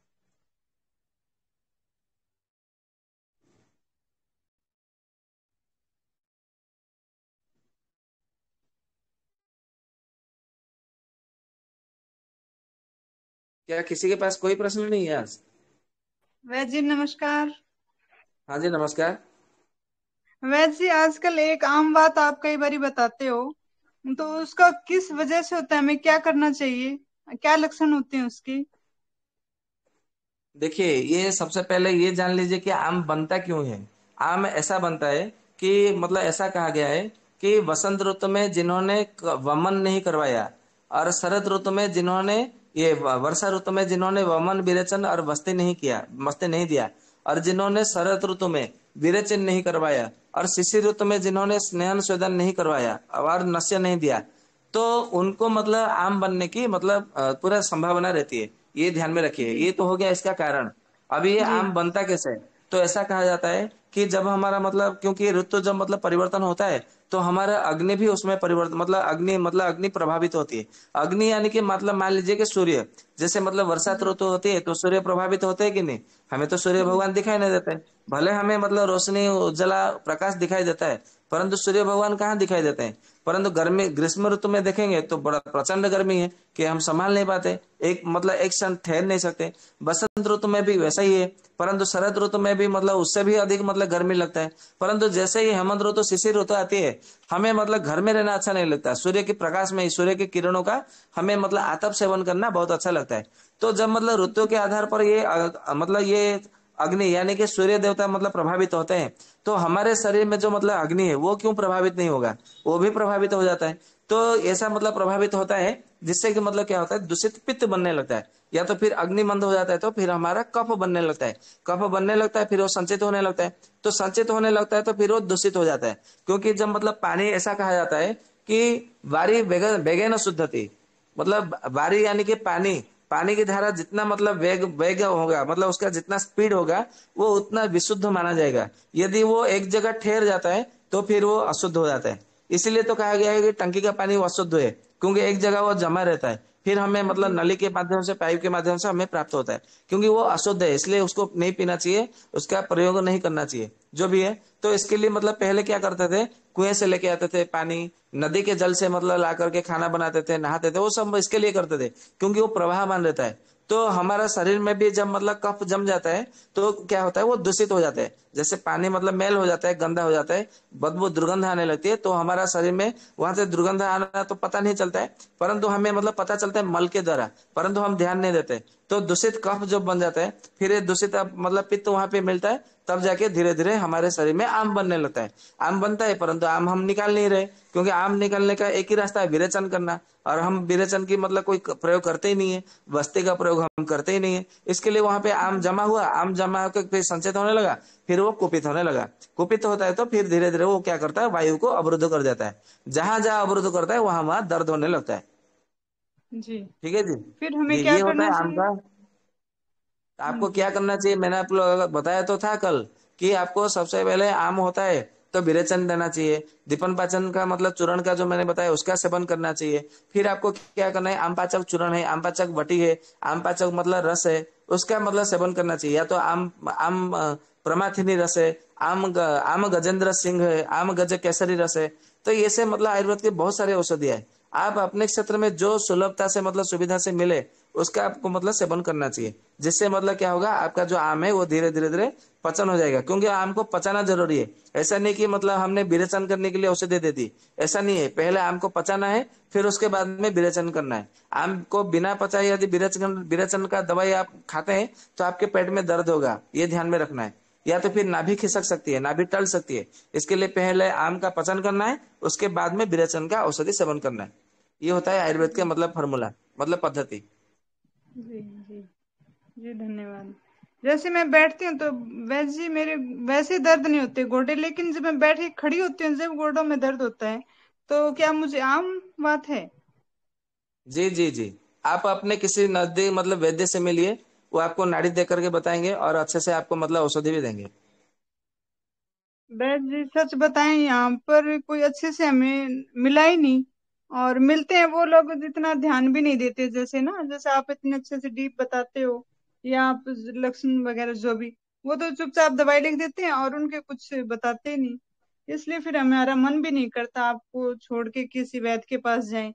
क्या किसी के पास कोई प्रश्न नहीं है आज? वैद्य जी नमस्कार। हाँ जी नमस्कार। वैद्य जी, आजकल एक आम बात आप कई बारी बताते हो, तो उसका किस वजह से होता है, हमें क्या करना चाहिए, क्या लक्षण होते हैं उसके? देखिए, ये सबसे पहले ये जान लीजिए कि आम बनता क्यों है। आम ऐसा बनता है कि मतलब ऐसा कहा गया है कि वसंत ऋतु में जिन्होंने क- वमन नहीं करवाया, और शरद ऋतु में जिन्होंने, ये व- वर्षा ऋतु में जिन्होंने वमन विरेचन और बस्ती नहीं किया, बस्ती नहीं दिया, और जिन्होंने शरद ऋतु में विरेचन नहीं करवाया, और शिशिर ऋतु में जिन्होंने स्नेहन स्वेदन नहीं करवाया और नश्य नहीं दिया, तो उनको मतलब आम बनने की मतलब अ, पूरा संभावना रहती है। ये ध्यान में रखिए। जी ये तो हो गया इसका कारण। अब ये जी आम बनता कैसे है? तो ऐसा कहा जाता है कि जब हमारा मतलब, क्योंकि ऋतु जब मतलब परिवर्तन होता है, तो हमारा अग्नि भी उसमें परिवर्तन, मतलब अग्नि मतलब अग्नि प्रभावित होती है। अग्नि यानी कि मतलब मान लीजिए कि सूर्य, जैसे मतलब वर्षा जी ऋतु होती है तो सूर्य प्रभावित होते हैं कि नहीं? हमें तो सूर्य जी भगवान दिखाई नहीं देते। भले हमें मतलब रोशनी उज्जला प्रकाश दिखाई देता है, परंतु सूर्य भगवान कहाँ दिखाई देते हैं? परंतु गर्मी ग्रीष्म ऋतु में देखेंगे तो बड़ा प्रचंड गर्मी है कि हम संभाल नहीं पाते, एक मतलब एक क्षण ठहर नहीं सकते। बसंत ऋतु में भी वैसा ही है, परंतु शरद ऋतु में भी मतलब उससे भी अधिक मतलब गर्मी लगता है। परंतु जैसे ही हेमंत ऋतु शिशिर ऋतु आती है, हमें मतलब घर में रहना अच्छा नहीं लगता। सूर्य के प्रकाश में, सूर्य की किरणों का हमें मतलब आतप सेवन करना बहुत अच्छा लगता है। तो जब मतलब ऋतु के आधार पर ये अ, मतलब ये अग्नि यानी कि सूर्य देवता मतलब प्रभावित होते हैं, तो हमारे शरीर में जो मतलब अग्नि है वो क्यों प्रभावित नहीं होगा? वो भी प्रभावित हो जाता है। तो ऐसा मतलब प्रभावित होता है, जिससे कि मतलब क्या होता है, दूषित पित्त बनने लगता है, या तो फिर अग्नि मंद हो जाता है, तो फिर हमारा कफ बनने लगता है। कफ बनने लगता है, फिर वो संचित होने लगता है। तो संचित होने लगता है तो फिर वो दूषित हो जाता है। क्योंकि जब मतलब पानी, ऐसा कहा जाता है कि वारी वेग वेगे न शुद्धति, मतलब वारी यानी कि पानी, पानी की धारा जितना मतलब वेग वेग होगा, मतलब उसका जितना स्पीड होगा, वो उतना विशुद्ध माना जाएगा। यदि वो एक जगह ठहर जाता है तो फिर वो अशुद्ध हो जाता है। इसीलिए तो कहा गया है कि टंकी का पानी वो अशुद्ध है, क्योंकि एक जगह वो जमा रहता है, फिर हमें मतलब जी नली के माध्यम से, पाइप के माध्यम से हमें प्राप्त होता है। क्योंकि वो अशुद्ध है, इसलिए उसको नहीं पीना चाहिए, उसका प्रयोग नहीं करना चाहिए, जो भी है। तो इसके लिए मतलब पहले क्या करते थे, कुएं से लेके आते थे पानी, नदी के जल से मतलब ला करके खाना बनाते थे, नहाते थे, वो सब इसके लिए करते थे, क्योंकि वो प्रवाहमान रहता है। तो हमारा शरीर में भी जब मतलब कफ जम जाता है तो क्या होता है, वो दूषित हो जाता है। जैसे पानी मतलब मैल हो जाता है, गंदा हो जाता है, बदबू दुर्गंध आने लगती है, तो हमारा शरीर में वहां से दुर्गंध आना तो पता नहीं चलता है, परंतु हमें मतलब पता चलता है मल के द्वारा, परंतु हम ध्यान नहीं देते। तो दूषित कफ जब बन जाता है, फिर ये दूषित मतलब पित्त वहां पे मिलता है, तब जाके धीरे धीरे हमारे शरीर में आम बनने लगता है। आम बनता है, परंतु आम हम निकाल नहीं रहे, क्योंकि आम निकालने का एक ही रास्ता है, विरेचन करना। और हम विरेचन की मतलब कोई प्रयोग करते ही नहीं है, बस्ती का प्रयोग हम करते ही नहीं है। इसके लिए वहां पे आम जमा हुआ, आम जमा होकर फिर संचित होने लगा, फिर वो कुपित होने लगा। कुपित होता है तो फिर धीरे धीरे वो क्या करता है, वायु को अवरुद्ध कर देता है। जहां जहां अवरुद्ध करता है वहां वहां दर्द होने लगता है। जी ठीक है जी। फिर हमें ये क्या ये होता करना है आम चाहिए? का। हाँ आपको जी क्या करना चाहिए, मैंने आप लोग बताया तो था कल, कि आपको सबसे पहले आम होता है तो विरेचन देना चाहिए। दीपन पाचन का मतलब चूर्ण का जो मैंने बताया उसका सेवन करना चाहिए। फिर आपको क्या करना है, आम पाचक चूर्ण है, आम पाचक वटी है, आम पाचक मतलब रस है, उसका मतलब सेवन करना चाहिए। या तो आम आम अ, प्रमाथिनी रस है, आम ग- आम गजेंद्र सिंह है, आम गज केसरी रस है। तो ये से मतलब आयुर्वेद के बहुत सारे औषधियां है। आप अपने क्षेत्र में जो सुलभता से मतलब सुविधा से मिले उसका आपको मतलब सेवन करना चाहिए। जिससे मतलब क्या होगा, आपका जो आम है वो धीरे धीरे धीरे पचन हो जाएगा, क्योंकि आम को पचाना जरूरी है। ऐसा नहीं कि मतलब हमने विरेचन करने के लिए औषधि दे दी, ऐसा नहीं है। पहले आम को पचाना है, फिर उसके बाद में विरेचन करना है। आम को बिना पचाए यदि विरेचन विरेचन का दवाई आप खाते हैं तो आपके पेट में दर्द होगा, ये ध्यान में रखना है। या तो फिर नाभि खिसक सकती है, नाभि टल सकती है। इसके लिए पहले आम का पचन करना है, उसके बाद में विरेचन का औषधि सेवन करना है। ये होता है आयुर्वेद का मतलब फॉर्मूला, मतलब पद्धति। जी जी जी, धन्यवाद। जैसे मैं बैठती हूँ तो वैसे जी मेरे वैसे दर्द नहीं होते गोडे, लेकिन जब मैं बैठ के खड़ी होती हूँ जब गोडों में दर्द होता है, तो क्या मुझे आम बात है? जी जी जी, आप अपने किसी नजदीक मतलब वैद्य से मिलिए, वो आपको नाड़ी देख करके बताएंगे और अच्छे से आपको मतलब औषधि भी देंगे। वैद्य जी सच बताएं, यहाँ पर कोई अच्छे से हमें मिला ही नहीं। और मिलते हैं वो लोग जितना ध्यान भी नहीं देते, जैसे ना जैसे आप इतने अच्छे से डीप बताते हो, या आप लक्षण वगैरह जो भी, वो तो चुपचाप दवाई लिख देते हैं और उनके कुछ बताते ही नहीं। इसलिए फिर हमारा मन भी नहीं करता आपको छोड़ के किसी वैद्य के पास जाएं।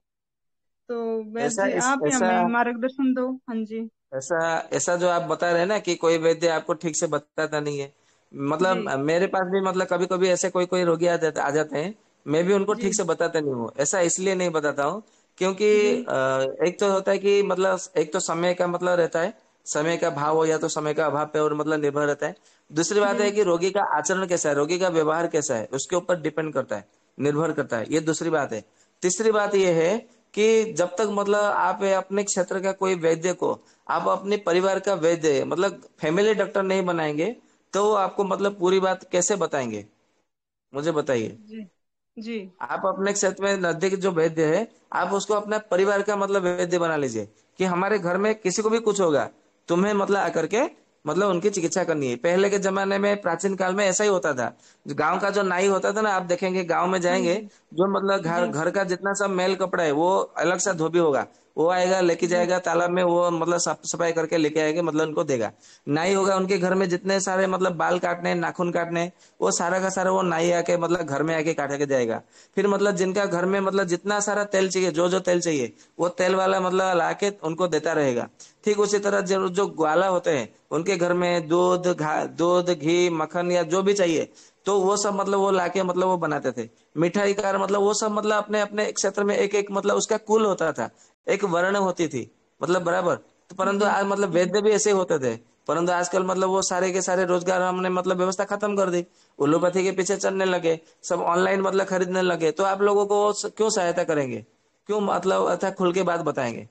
तो वैद्य ऐसा जी इस आप ही ऐसा हमें मार्गदर्शन दो। हाँ जी। ऐसा ऐसा जो आप बता रहे हैं ना कि कोई वैद्य आपको ठीक से बताता नहीं है, जी मतलब मेरे पास भी मतलब कभी कभी ऐसे कोई कोई रोगी आ जाते आ जाते हैं। मैं भी उनको जी ठीक से बताता नहीं हूँ। ऐसा इसलिए नहीं बताता हूँ क्योंकि जी अ, एक तो होता है कि मतलब एक तो समय का मतलब रहता है, समय का भाव हो या तो समय का अभाव पे और मतलब निर्भर रहता है। दूसरी बात जी है कि रोगी का आचरण कैसा है, रोगी का व्यवहार कैसा है, उसके ऊपर डिपेंड करता है, निर्भर करता है। ये दूसरी बात है। तीसरी बात यह है कि जब तक मतलब आप अपने क्षेत्र का कोई वैद्य को आप अपने परिवार का वैद्य मतलब फैमिली डॉक्टर नहीं बनाएंगे तो वो आपको मतलब पूरी बात कैसे बताएंगे, मुझे बताइए। जी जी आप अपने क्षेत्र में नजदीक जो वैद्य है, आप उसको अपना परिवार का मतलब वैद्य बना लीजिए कि हमारे घर में किसी को भी कुछ होगा, तुम्हें मतलब आकर के मतलब उनकी चिकित्सा करनी है। पहले के जमाने में प्राचीन काल में ऐसा ही होता था। जो गांव का जो नाई होता था ना, आप देखेंगे गांव में हाँ जाएंगे, जी जो मतलब घर जी घर का जितना सब मैल कपड़ा है वो अलग सा धोबी होगा, वो आएगा लेके जी जाएगा तालाब में, वो मतलब साफ सफाई करके लेके आएगा, मतलब उनको देगा। नाई होगा, उनके घर में जितने सारे मतलब बाल काटने नाखून काटने, वो सारा का सारा वो नाई आके मतलब घर में आके काट के जाएगा। फिर मतलब जिनका घर में मतलब जितना सारा तेल चाहिए, जो जो तेल चाहिए वो तेल वाला मतलब लाके उनको देता रहेगा। ठीक उसी तरह जो जो ग्वाला होते हैं उनके घर में दूध घा दूध घी मक्खन या जो भी चाहिए, तो वो सब मतलब वो लाके मतलब वो बनाते थे। मिठाई का मतलब वो सब मतलब अपने अपने क्षेत्र में एक एक मतलब उसका कुल होता था, एक वर्ण होती थी, मतलब बराबर। तो परंतु जी आज मतलब वैद्य भी ऐसे होते थे। परंतु आजकल मतलब वो सारे के सारे रोजगार हमने मतलब व्यवस्था खत्म कर दी, उल्लोपैथी के पीछे चलने लगे, सब ऑनलाइन मतलब खरीदने लगे। तो आप लोगों को वो स- क्यों सहायता करेंगे, क्यों मतलब अच्छा खुल के बात बताएंगे।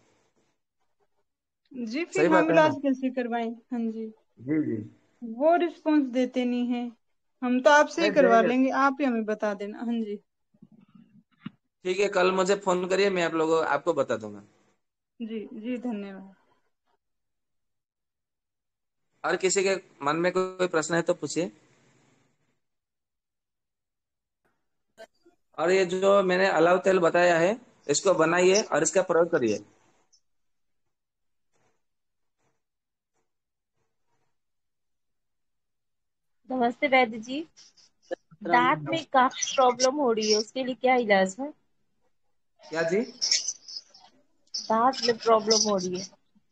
जी, फिर सही हम बात है इलाज ना। कैसे करवाएं? हाँ जी, जी जी। वो रिस्पॉन्स देते नहीं है। हम तो आपसे ही नहीं करवा देंगे। लेंगे, आप ही हमें बता देना। हाँ जी ठीक है, कल मुझे फोन करिए, मैं आप लोगों आपको बता दूंगा। जी जी, धन्यवाद। और किसी के मन में कोई प्रश्न है तो पूछिए। और ये जो मैंने अलाव तेल बताया है, इसको बनाइए और इसका प्रयोग करिए। नमस्ते वैद्य जी। दांत में काफी प्रॉब्लम हो रही है, उसके लिए क्या इलाज है? क्या जी। दांत में प्रॉब्लम हो रही है।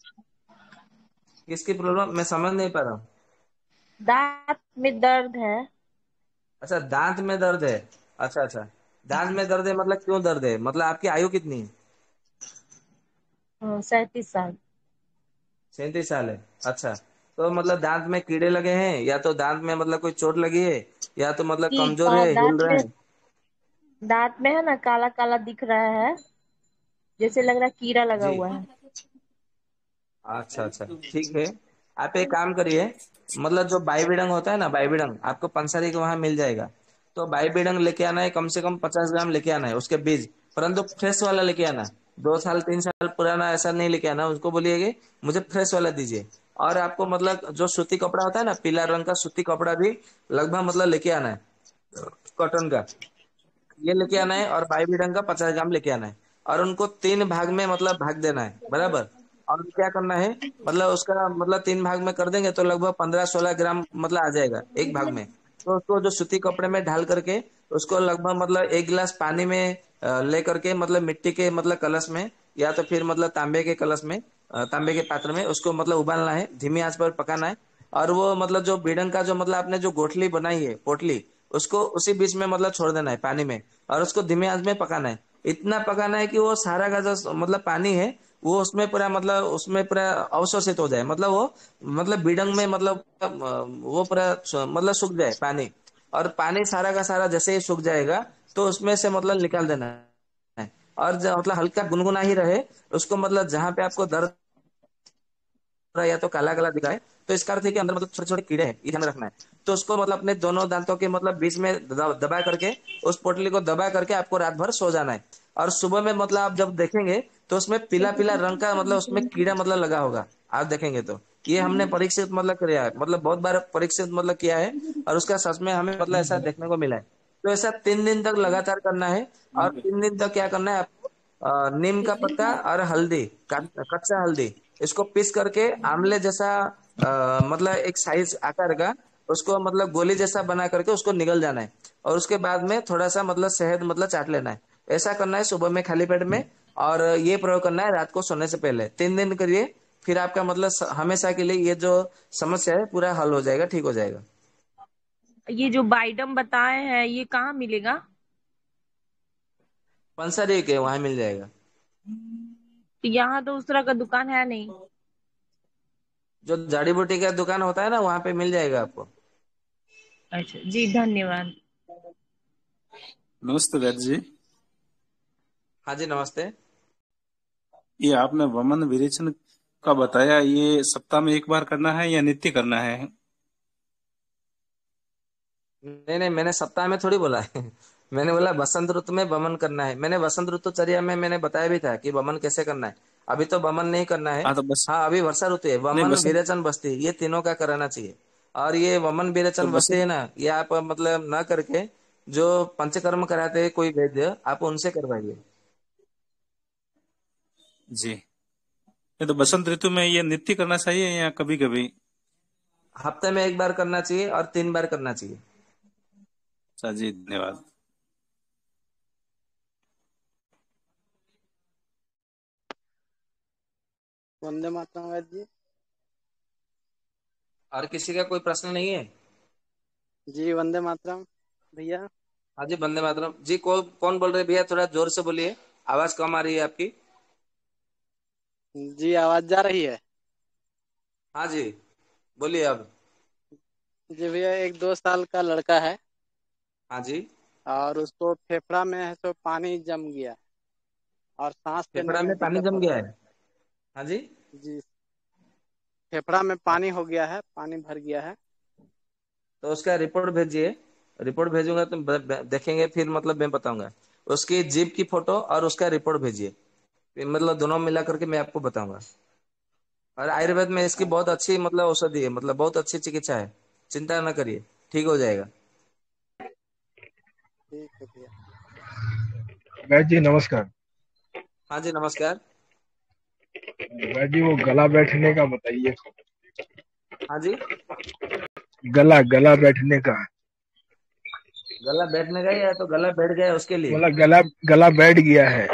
किसकी प्रॉब्लम, मैं समझ नहीं पा रहा हूँ। दांत में दर्द है। अच्छा, दांत में दर्द है। अच्छा अच्छा, दांत में दर्द है मतलब क्यों दर्द है, मतलब आपकी आयु कितनी है। सैतीस साल। सैंतीस साल है। अच्छा, तो मतलब दांत में कीड़े लगे हैं या तो दांत में मतलब कोई चोट लगी है, या तो मतलब की कमजोर आ, है, हिल दांत रहे में हैं। दांत में है ना, काला काला दिख रहा है, जैसे लग रहा है कीड़ा लगा जी। हुआ है। अच्छा अच्छा, ठीक है। आप एक काम करिए, मतलब जो बाईबिडंग होता है ना, बाईबिडंग आपको पंसारी के वहां मिल जाएगा। तो बाईबिडंग लेके आना है, कम से कम पचास ग्राम लेके आना है उसके बीज, परंतु फ्रेश वाला लेके आना। दो साल तीन साल पुराना ऐसा नहीं लेके आना, उसको बोलिएगा मुझे फ्रेश वाला दीजिए। और आपको मतलब जो सूती कपड़ा होता है ना, पीला रंग का सूती कपड़ा भी लगभग मतलब लेके आना है, कॉटन का, ये लेके आना है। और बाईबी ढंग का पचास ग्राम लेके आना है। और उनको तीन भाग में मतलब भाग देना है, बराबर। और क्या करना है, मतलब उसका मतलब तीन भाग में कर देंगे तो लगभग पंद्रह सोलह ग्राम मतलब आ जाएगा एक भाग में। तो उसको जो सूती कपड़े में ढाल करके उसको लगभग मतलब एक गिलास पानी में अ, ले करके मतलब मिट्टी के मतलब कलश में या तो फिर मतलब तांबे के कलश में अ, तांबे के पात्र में, उसको मतलब उबालना है, धीमी आंच पर पकाना है। और वो मतलब जो बीड़न का जो मतलब आपने जो गोठली बनाई है, पोटली, उसको उसी बीच में मतलब छोड़ देना है पानी में, और उसको धीमी आंच में पकाना है। इतना पकाना है कि वो सारा का जो मतलब पानी है वो उसमें पूरा मतलब उसमें पूरा अवशोषित हो जाए, मतलब वो मतलब बीड़ंग में मतलब अ, वो पूरा मतलब सूख जाए पानी। और पानी सारा का सारा जैसे ही सूख जाएगा तो उसमें से मतलब निकाल देना है। और जब मतलब हल्का गुनगुना ही रहे उसको, मतलब जहां पे आपको दर्द रहा है या तो काला काला दिखाए, तो इसका अर्थ है कि अंदर मतलब छोटे छोटे कीड़े हैं, ये ध्यान रखना है। तो उसको मतलब अपने दोनों दांतों के मतलब बीच में दबा दबा करके, उस पोटली को दबा करके आपको रात भर सो जाना है। और सुबह में मतलब आप जब देखेंगे तो उसमें पीला पीला रंग का मतलब उसमें कीड़ा मतलब लगा होगा, आप देखेंगे तो। ये हमने परीक्षित मतलब किया है, मतलब बहुत बार परीक्षित मतलब किया है, और उसका सच में हमें मतलब ऐसा देखने को मिला है। तो ऐसा तीन दिन तक लगातार करना है। और तीन दिन तक क्या करना है आपको, अ, नीम का पत्ता और हल्दी, का- कच्चा हल्दी, इसको पीस करके आमले जैसा अ, मतलब एक साइज आकार का, उसको मतलब गोली जैसा बना करके उसको निगल जाना है। और उसके बाद में थोड़ा सा मतलब शहद मतलब चाट लेना है। ऐसा करना है सुबह में खाली पेट में। और ये प्रयोग करना है रात को सोने से पहले, तीन दिन करिए। फिर आपका मतलब स- हमेशा के लिए ये जो समस्या है पूरा हल हो जाएगा, ठीक हो जाएगा। ये जो बाइडम बताए हैं ये कहाँ मिलेगा? पंसारी के वहां मिल जाएगा। यहाँ तो उस तरह का दुकान है नहीं। जो जड़ी बूटी का दुकान होता है ना, वहां पे मिल जाएगा आपको। अच्छा जी, धन्यवाद। नमस्ते वैद्य जी। हाँ जी, नमस्ते। ये आपने वमन विरेचन का बताया, ये सप्ताह में एक बार करना है या नित्य करना है? नहीं नहीं, मैंने सप्ताह में थोड़ी बोला है। मैंने बोला बसंत ऋतु में वमन करना है। मैंने बसंत ऋतुचर्या में मैंने बताया भी था कि वमन कैसे करना है। अभी तो वमन नहीं करना है। हाँ तो बस, हाँ, अभी वर्षा ऋतु है, नहीं वमन बसंत, विरेचन बस्ती ये तीनों का कराना चाहिए। और ये वमन तो विरेचन बस्ती बसंत है ना, ये आप मतलब ना करके जो पंचकर्म कराते हैं कोई वैद्य, आप उनसे करवाइए। जी। नहीं तो बसंत ऋतु में ये नित्य करना चाहिए या कभी कभी? हफ्ते में एक बार करना चाहिए और तीन बार करना चाहिए। अच्छा जी, धन्यवाद। वंदे मातरम वैद्य जी। और किसी का कोई प्रश्न नहीं है? जी वंदे मातरम भैया। हाँ जी, वंदे मातरम जी। कौन कौन बोल रहे हैं भैया? थोड़ा जोर से बोलिए, आवाज कम आ रही है आपकी। जी आवाज जा रही है? हाँ जी, बोलिए अब। जी भैया, एक दो साल का लड़का है हाँ जी। और उसको फेफड़ा में है तो पानी जम गया और सांस लेने फेफड़ा में में पानी दिक्कत हो जम रहा गया है। है? हाँ जी। जी, फेफड़ा में पानी हो गया है, पानी भर गया है। तो उसका रिपोर्ट भेजिए। रिपोर्ट भेजूंगा तो ब- ब- देखेंगे, फिर मतलब मैं बताऊंगा। उसकी जीप की फोटो और उसका रिपोर्ट भेजिए, फिर मतलब दोनों मिला करके मैं आपको बताऊंगा। और आयुर्वेद में इसकी बहुत अच्छा, अच्छी मतलब औषधि है, मतलब बहुत अच्छी चिकित्सा है। चिंता न करिए, ठीक हो जाएगा। ठीक है भैया। वैद्य जी नमस्कार। हाँ जी, नमस्कार। वैद्य जी वो गला बैठने का बताइए। हाँ जी। गला गला बैठने का। गला बैठने का या तो गला बैठ गया उसके लिए? बोला गला गला बैठ गया है।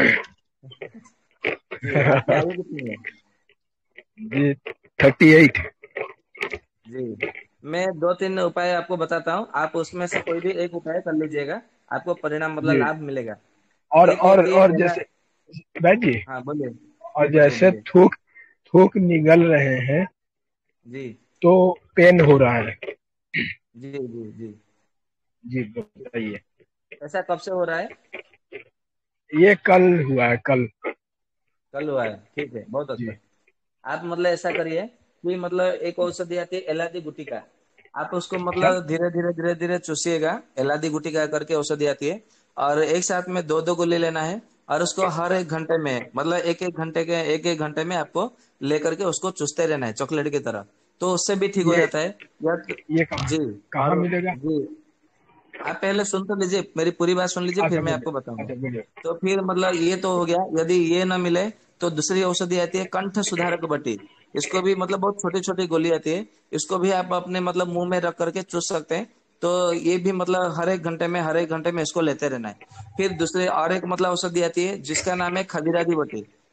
जी, आपकी आयु कितनी है? जी थर्टी एट। जी, मैं दो तीन उपाय आपको बताता हूँ, आप उसमें से कोई भी एक उपाय कर लीजिएगा, आपको परिणाम मतलब जी। लाभ मिलेगा। और एक और होती है और एला। जैसे वैद्य जी, हाँ बोलिए। जी और बोलिए जैसे बोलिए। थूक थूक निगल रहे हैं जी तो पेन हो रहा है। जी जी जी। जी बताइए। ऐसा कब से हो रहा है? ये कल हुआ है, कल। कल हुआ है, ठीक है, बहुत जी। अच्छा। आप मतलब ऐसा करिए कि मतलब एक औषधि आती है एलादी गुटिका, आप उसको क्या? मतलब धीरे धीरे धीरे धीरे चूसिएगा। एलादी गुटिका करके औषधि आती है, और एक साथ में दो दो गोली लेना है। और उसको हर एक घंटे में मतलब एक एक घंटे के एक एक घंटे में आपको लेकर के उसको चूसते रहना है चॉकलेट की तरह, तो उससे भी ठीक हो ये जाता है। या ये कहाँ जी। कहाँ और मिलेगा? जी, आप पहले सुन तो लीजिए, मेरी पूरी बात सुन लीजिए, फिर अच्छा मैं बोलिए। आपको बताऊंगा। अच्छा बोलिए। तो फिर मतलब ये तो हो गया, यदि ये ना मिले तो दूसरी औषधि आती है कंठ सुधारक बटी। इसको भी मतलब बहुत छोटी छोटी गोली आती है, इसको भी आप अपने मतलब मुंह में रख करके चूस सकते हैं। तो ये भी मतलब हर एक घंटे में हर एक घंटे में इसको लेते रहना है। फिर दूसरे और एक मतलब औषधि आती है जिसका नाम है खदिरादी बटी।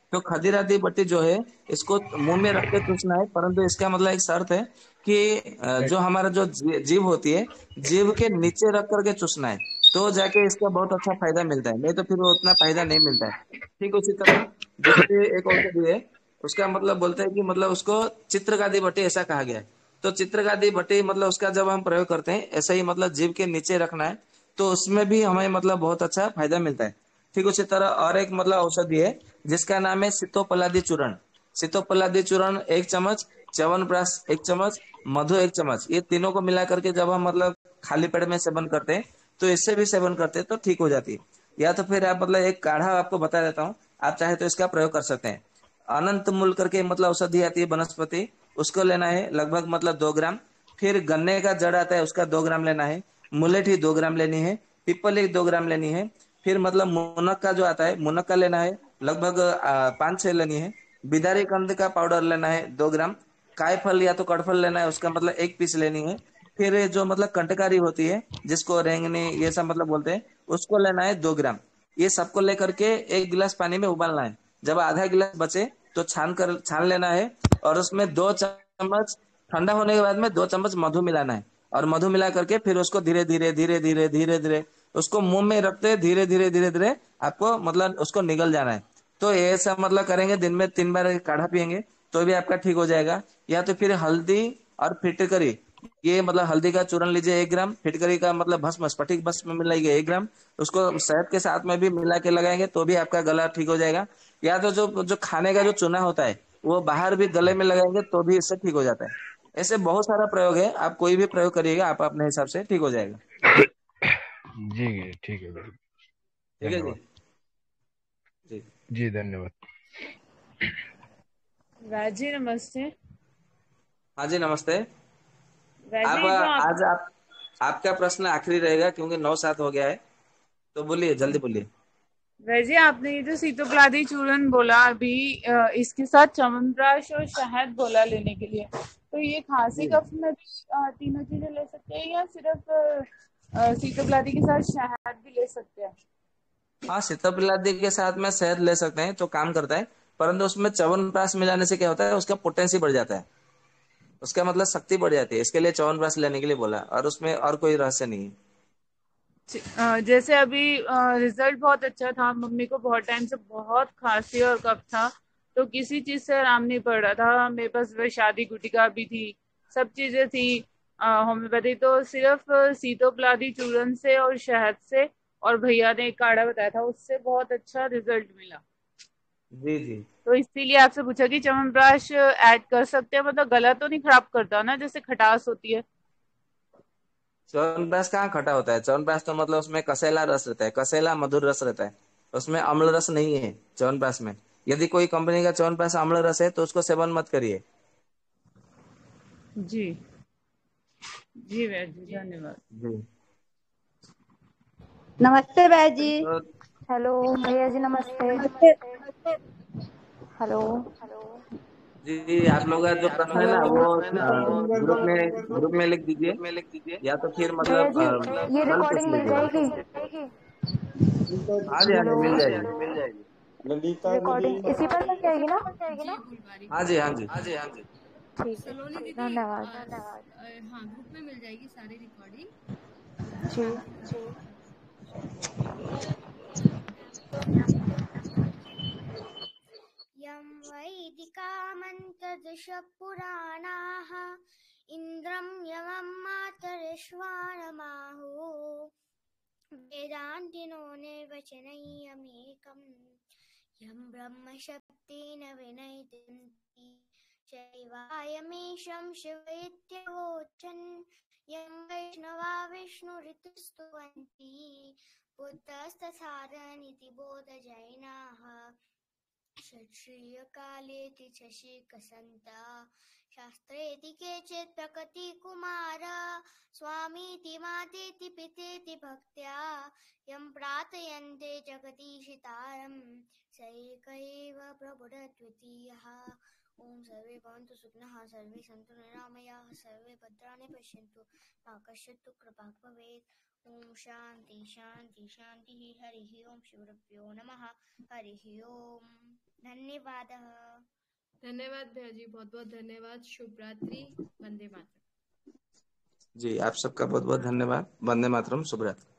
तो खदीरादी बट्टी जो है इसको मुंह में रख के चूसना है, परंतु इसका मतलब एक शर्त है कि अ, जो हमारा जो जी- जीभ होती है, जीभ के नीचे रख करके चूसना है, तो जाके इसका बहुत अच्छा फायदा मिलता है, नहीं तो फिर वो उतना फायदा नहीं मिलता है। ठीक उसी तरह दूसरी एक औषधि है, उसका मतलब बोलते हैं कि मतलब उसको चित्रगादी बट्टी ऐसा कहा गया है। तो चित्रगादी बट्टी मतलब उसका जब हम प्रयोग करते हैं ऐसा ही मतलब जीभ के नीचे रखना है, तो उसमें भी हमें मतलब बहुत अच्छा फायदा मिलता है। ठीक उसी तरह और एक मतलब औषधि है जिसका नाम है सीतोपलादी चूर्ण। सीतोपलादी चूर्ण एक चम्मच, च्यवनप्राश एक चम्मच, मधु एक चम्मच, ये तीनों को मिला करके जब हम मतलब खाली पेट में सेवन करते हैं तो इससे भी सेवन करते हैं तो ठीक हो जाती है। या तो फिर आप मतलब एक काढ़ा आपको बता देता हूँ, आप चाहे तो इसका प्रयोग कर सकते हैं। अनंत मूल करके मतलब औषधि आती है वनस्पति, उसको लेना है लगभग मतलब दो ग्राम। फिर गन्ने का जड़ आता है उसका दो ग्राम लेना है। मुलेठी दो ग्राम लेनी है। पिपली दो ग्राम लेनी है। फिर मतलब मुनक्का जो आता है मुनक्का लेना है, लगभग आ, पाँच छह लेनी है। बिदारी कंद का पाउडर लेना है दो ग्राम। काय फल या तो कटफल लेना है, उसका मतलब एक पीस लेनी है। फिर ये जो मतलब कंटकारी होती है जिसको रेंगनी ये सब मतलब बोलते हैं, उसको लेना है दो ग्राम। ये सबको लेकर के एक गिलास पानी में उबालना है। जब आधा गिलास बचे तो छान कर छान लेना है, और उसमें दो चम्मच, ठंडा होने के बाद में दो चम्मच मधु मिलाना है। और मधु मिला करके फिर उसको धीरे धीरे धीरे धीरे धीरे धीरे उसको मुंह में रखते धीरे धीरे धीरे धीरे आपको मतलब उसको निगल जाना है। तो ये सब मतलब करेंगे, दिन में तीन बार काढ़ा पियेंगे तो भी आपका ठीक हो जाएगा। या तो फिर हल्दी और फिटकरी, ये मतलब हल्दी का चूर्ण लीजिए एक ग्राम, फिटकरी का मतलब भस्म स्फटिक भस्म मिलाइए एक ग्राम, उसको शहद के साथ में भी मिला के लगाएंगे तो भी आपका गला ठीक हो जाएगा। या तो जो जो खाने का जो चूना होता है वो बाहर भी गले में लगाएंगे तो भी इससे ठीक हो जाता है। ऐसे बहुत सारा प्रयोग है, आप कोई भी प्रयोग करिएगा आप अपने हिसाब से ठीक हो जाएगा। जी जी, ठीक है गुरु, ठीक है जी। धन्यवाद। जी जी धन्यवाद। राजी नमस्ते। हाँ जी नमस्ते। आप राजी जो आप आज आप आपका प्रश्न आखिरी रहेगा क्योंकि नौ सात हो गया है, तो बोलिए जल्दी बोलिए। वैसे आपने ये जो सीतोपलादी चूर्ण बोला अभी, अ, इसके साथ च्यवनप्राश और शहद बोला लेने के लिए, तो ये खांसी जी कफ में भी अ, तीनों चीजें ले सकते हैं या सिर्फ अ, अ, सीतोपलादी के साथ शहद भी ले सकते हैं? हाँ, सीताफलादी के साथ में शहद ले सकते हैं तो काम करता है, परंतु उसमें च्यवनप्राश मिलाने से क्या होता है उसका पोटेंसी बढ़ जाता है, उसका मतलब शक्ति बढ़ जाती है, इसके लिए च्यवनप्राश लेने के लिए बोला, और उसमें और कोई रहस्य नहीं है। अ, जैसे अभी रिजल्ट बहुत अच्छा था, मम्मी को बहुत टाइम से बहुत खांसी और कफ था, तो किसी चीज से आराम नहीं पड़ रहा था। मेरे पास वह शादी गुटिका भी थी, सब चीजें थी होम्योपैथी, तो सिर्फ सीतोपलादी चूर्ण से और शहद से, और भैया ने एक काढ़ा बताया था उससे बहुत अच्छा रिजल्ट मिला। जी जी। तो इसीलिए आपसे पूछा कि च्यवनप्राश ऐड कर सकते हैं, मतलब गला तो नहीं खराब करता ना जैसे खटास होती है? च्यवनप्राश कहाँ खटा होता है? च्यवनप्राश तो मतलब उसमें कसेला रस रहता है, कसेला मधुर रस रहता है, उसमें अम्ल रस नहीं है च्यवनप्राश में। यदि कोई कंपनी का च्यवनप्राश अम्ल रस है तो उसको सेवन मत करिए। जी जी वैद जी, धन्यवाद। जी। नमस्ते भैया जी। तो हेलो भैया जी, नमस्ते। हेलो। जी, आप लोग का जो प्रश्न है ना वो ग्रुप में ग्रुप में लिख दीजिए, या तो फिर भैया मतलब जी, अ, ये कल पूछ रिकॉर्डिंग मिल लीजिएगा। जाएगी? हाँ जी हाँ जी, हेलो। मिल जाएगी। रिकॉर्डिंग इसी पर मिल जाएगी ना? हाँ जी हाँ जी। ठीक है, धन्यवाद। जी। यं वैदिकामन्तर्दश पुराणाः इन्द्रं यमं मातरिश्वानमाहुः वेदान्तिनो निर्वचनयमेकम् यं ब्रह्मशब्देन विनैतिन्ति चैवायमीशं शिवेत्यवोचन् यं वैष्णवा विष्णुरितुस्तुवन्ति बुद्धस्तथादनीति बोधजैनाः षट्श्रियकालेति शशिकसन्ता शास्त्रेति केचित् प्रकृतिकुमार स्वामीति मातेति पितेति भक्त्या यं प्रार्थयन्ते जगदीशितारं स एक एव प्रभुरद्वितीयः। ॐ सर्वे भवन्तु सुखिनः, सर्वे सन्तु निरामयाः, सर्वे भद्राणि पश्यन्तु, मा कश्चित् दुःखभाग् भवेत्। ॐ शान्ति शान्ति शान्तिः। हरिः ओं। श्रीगुरुभ्यो नमः। हरिः ओम्। धन्यवादः। धन्यवाद भैया जी, बहुत बहुत धन्यवाद। शुभ रात्रि, वंदे मातरम। जी, आप सबका बहुत बहुत धन्यवाद। वंदे मातरम, शुभ रात्रि।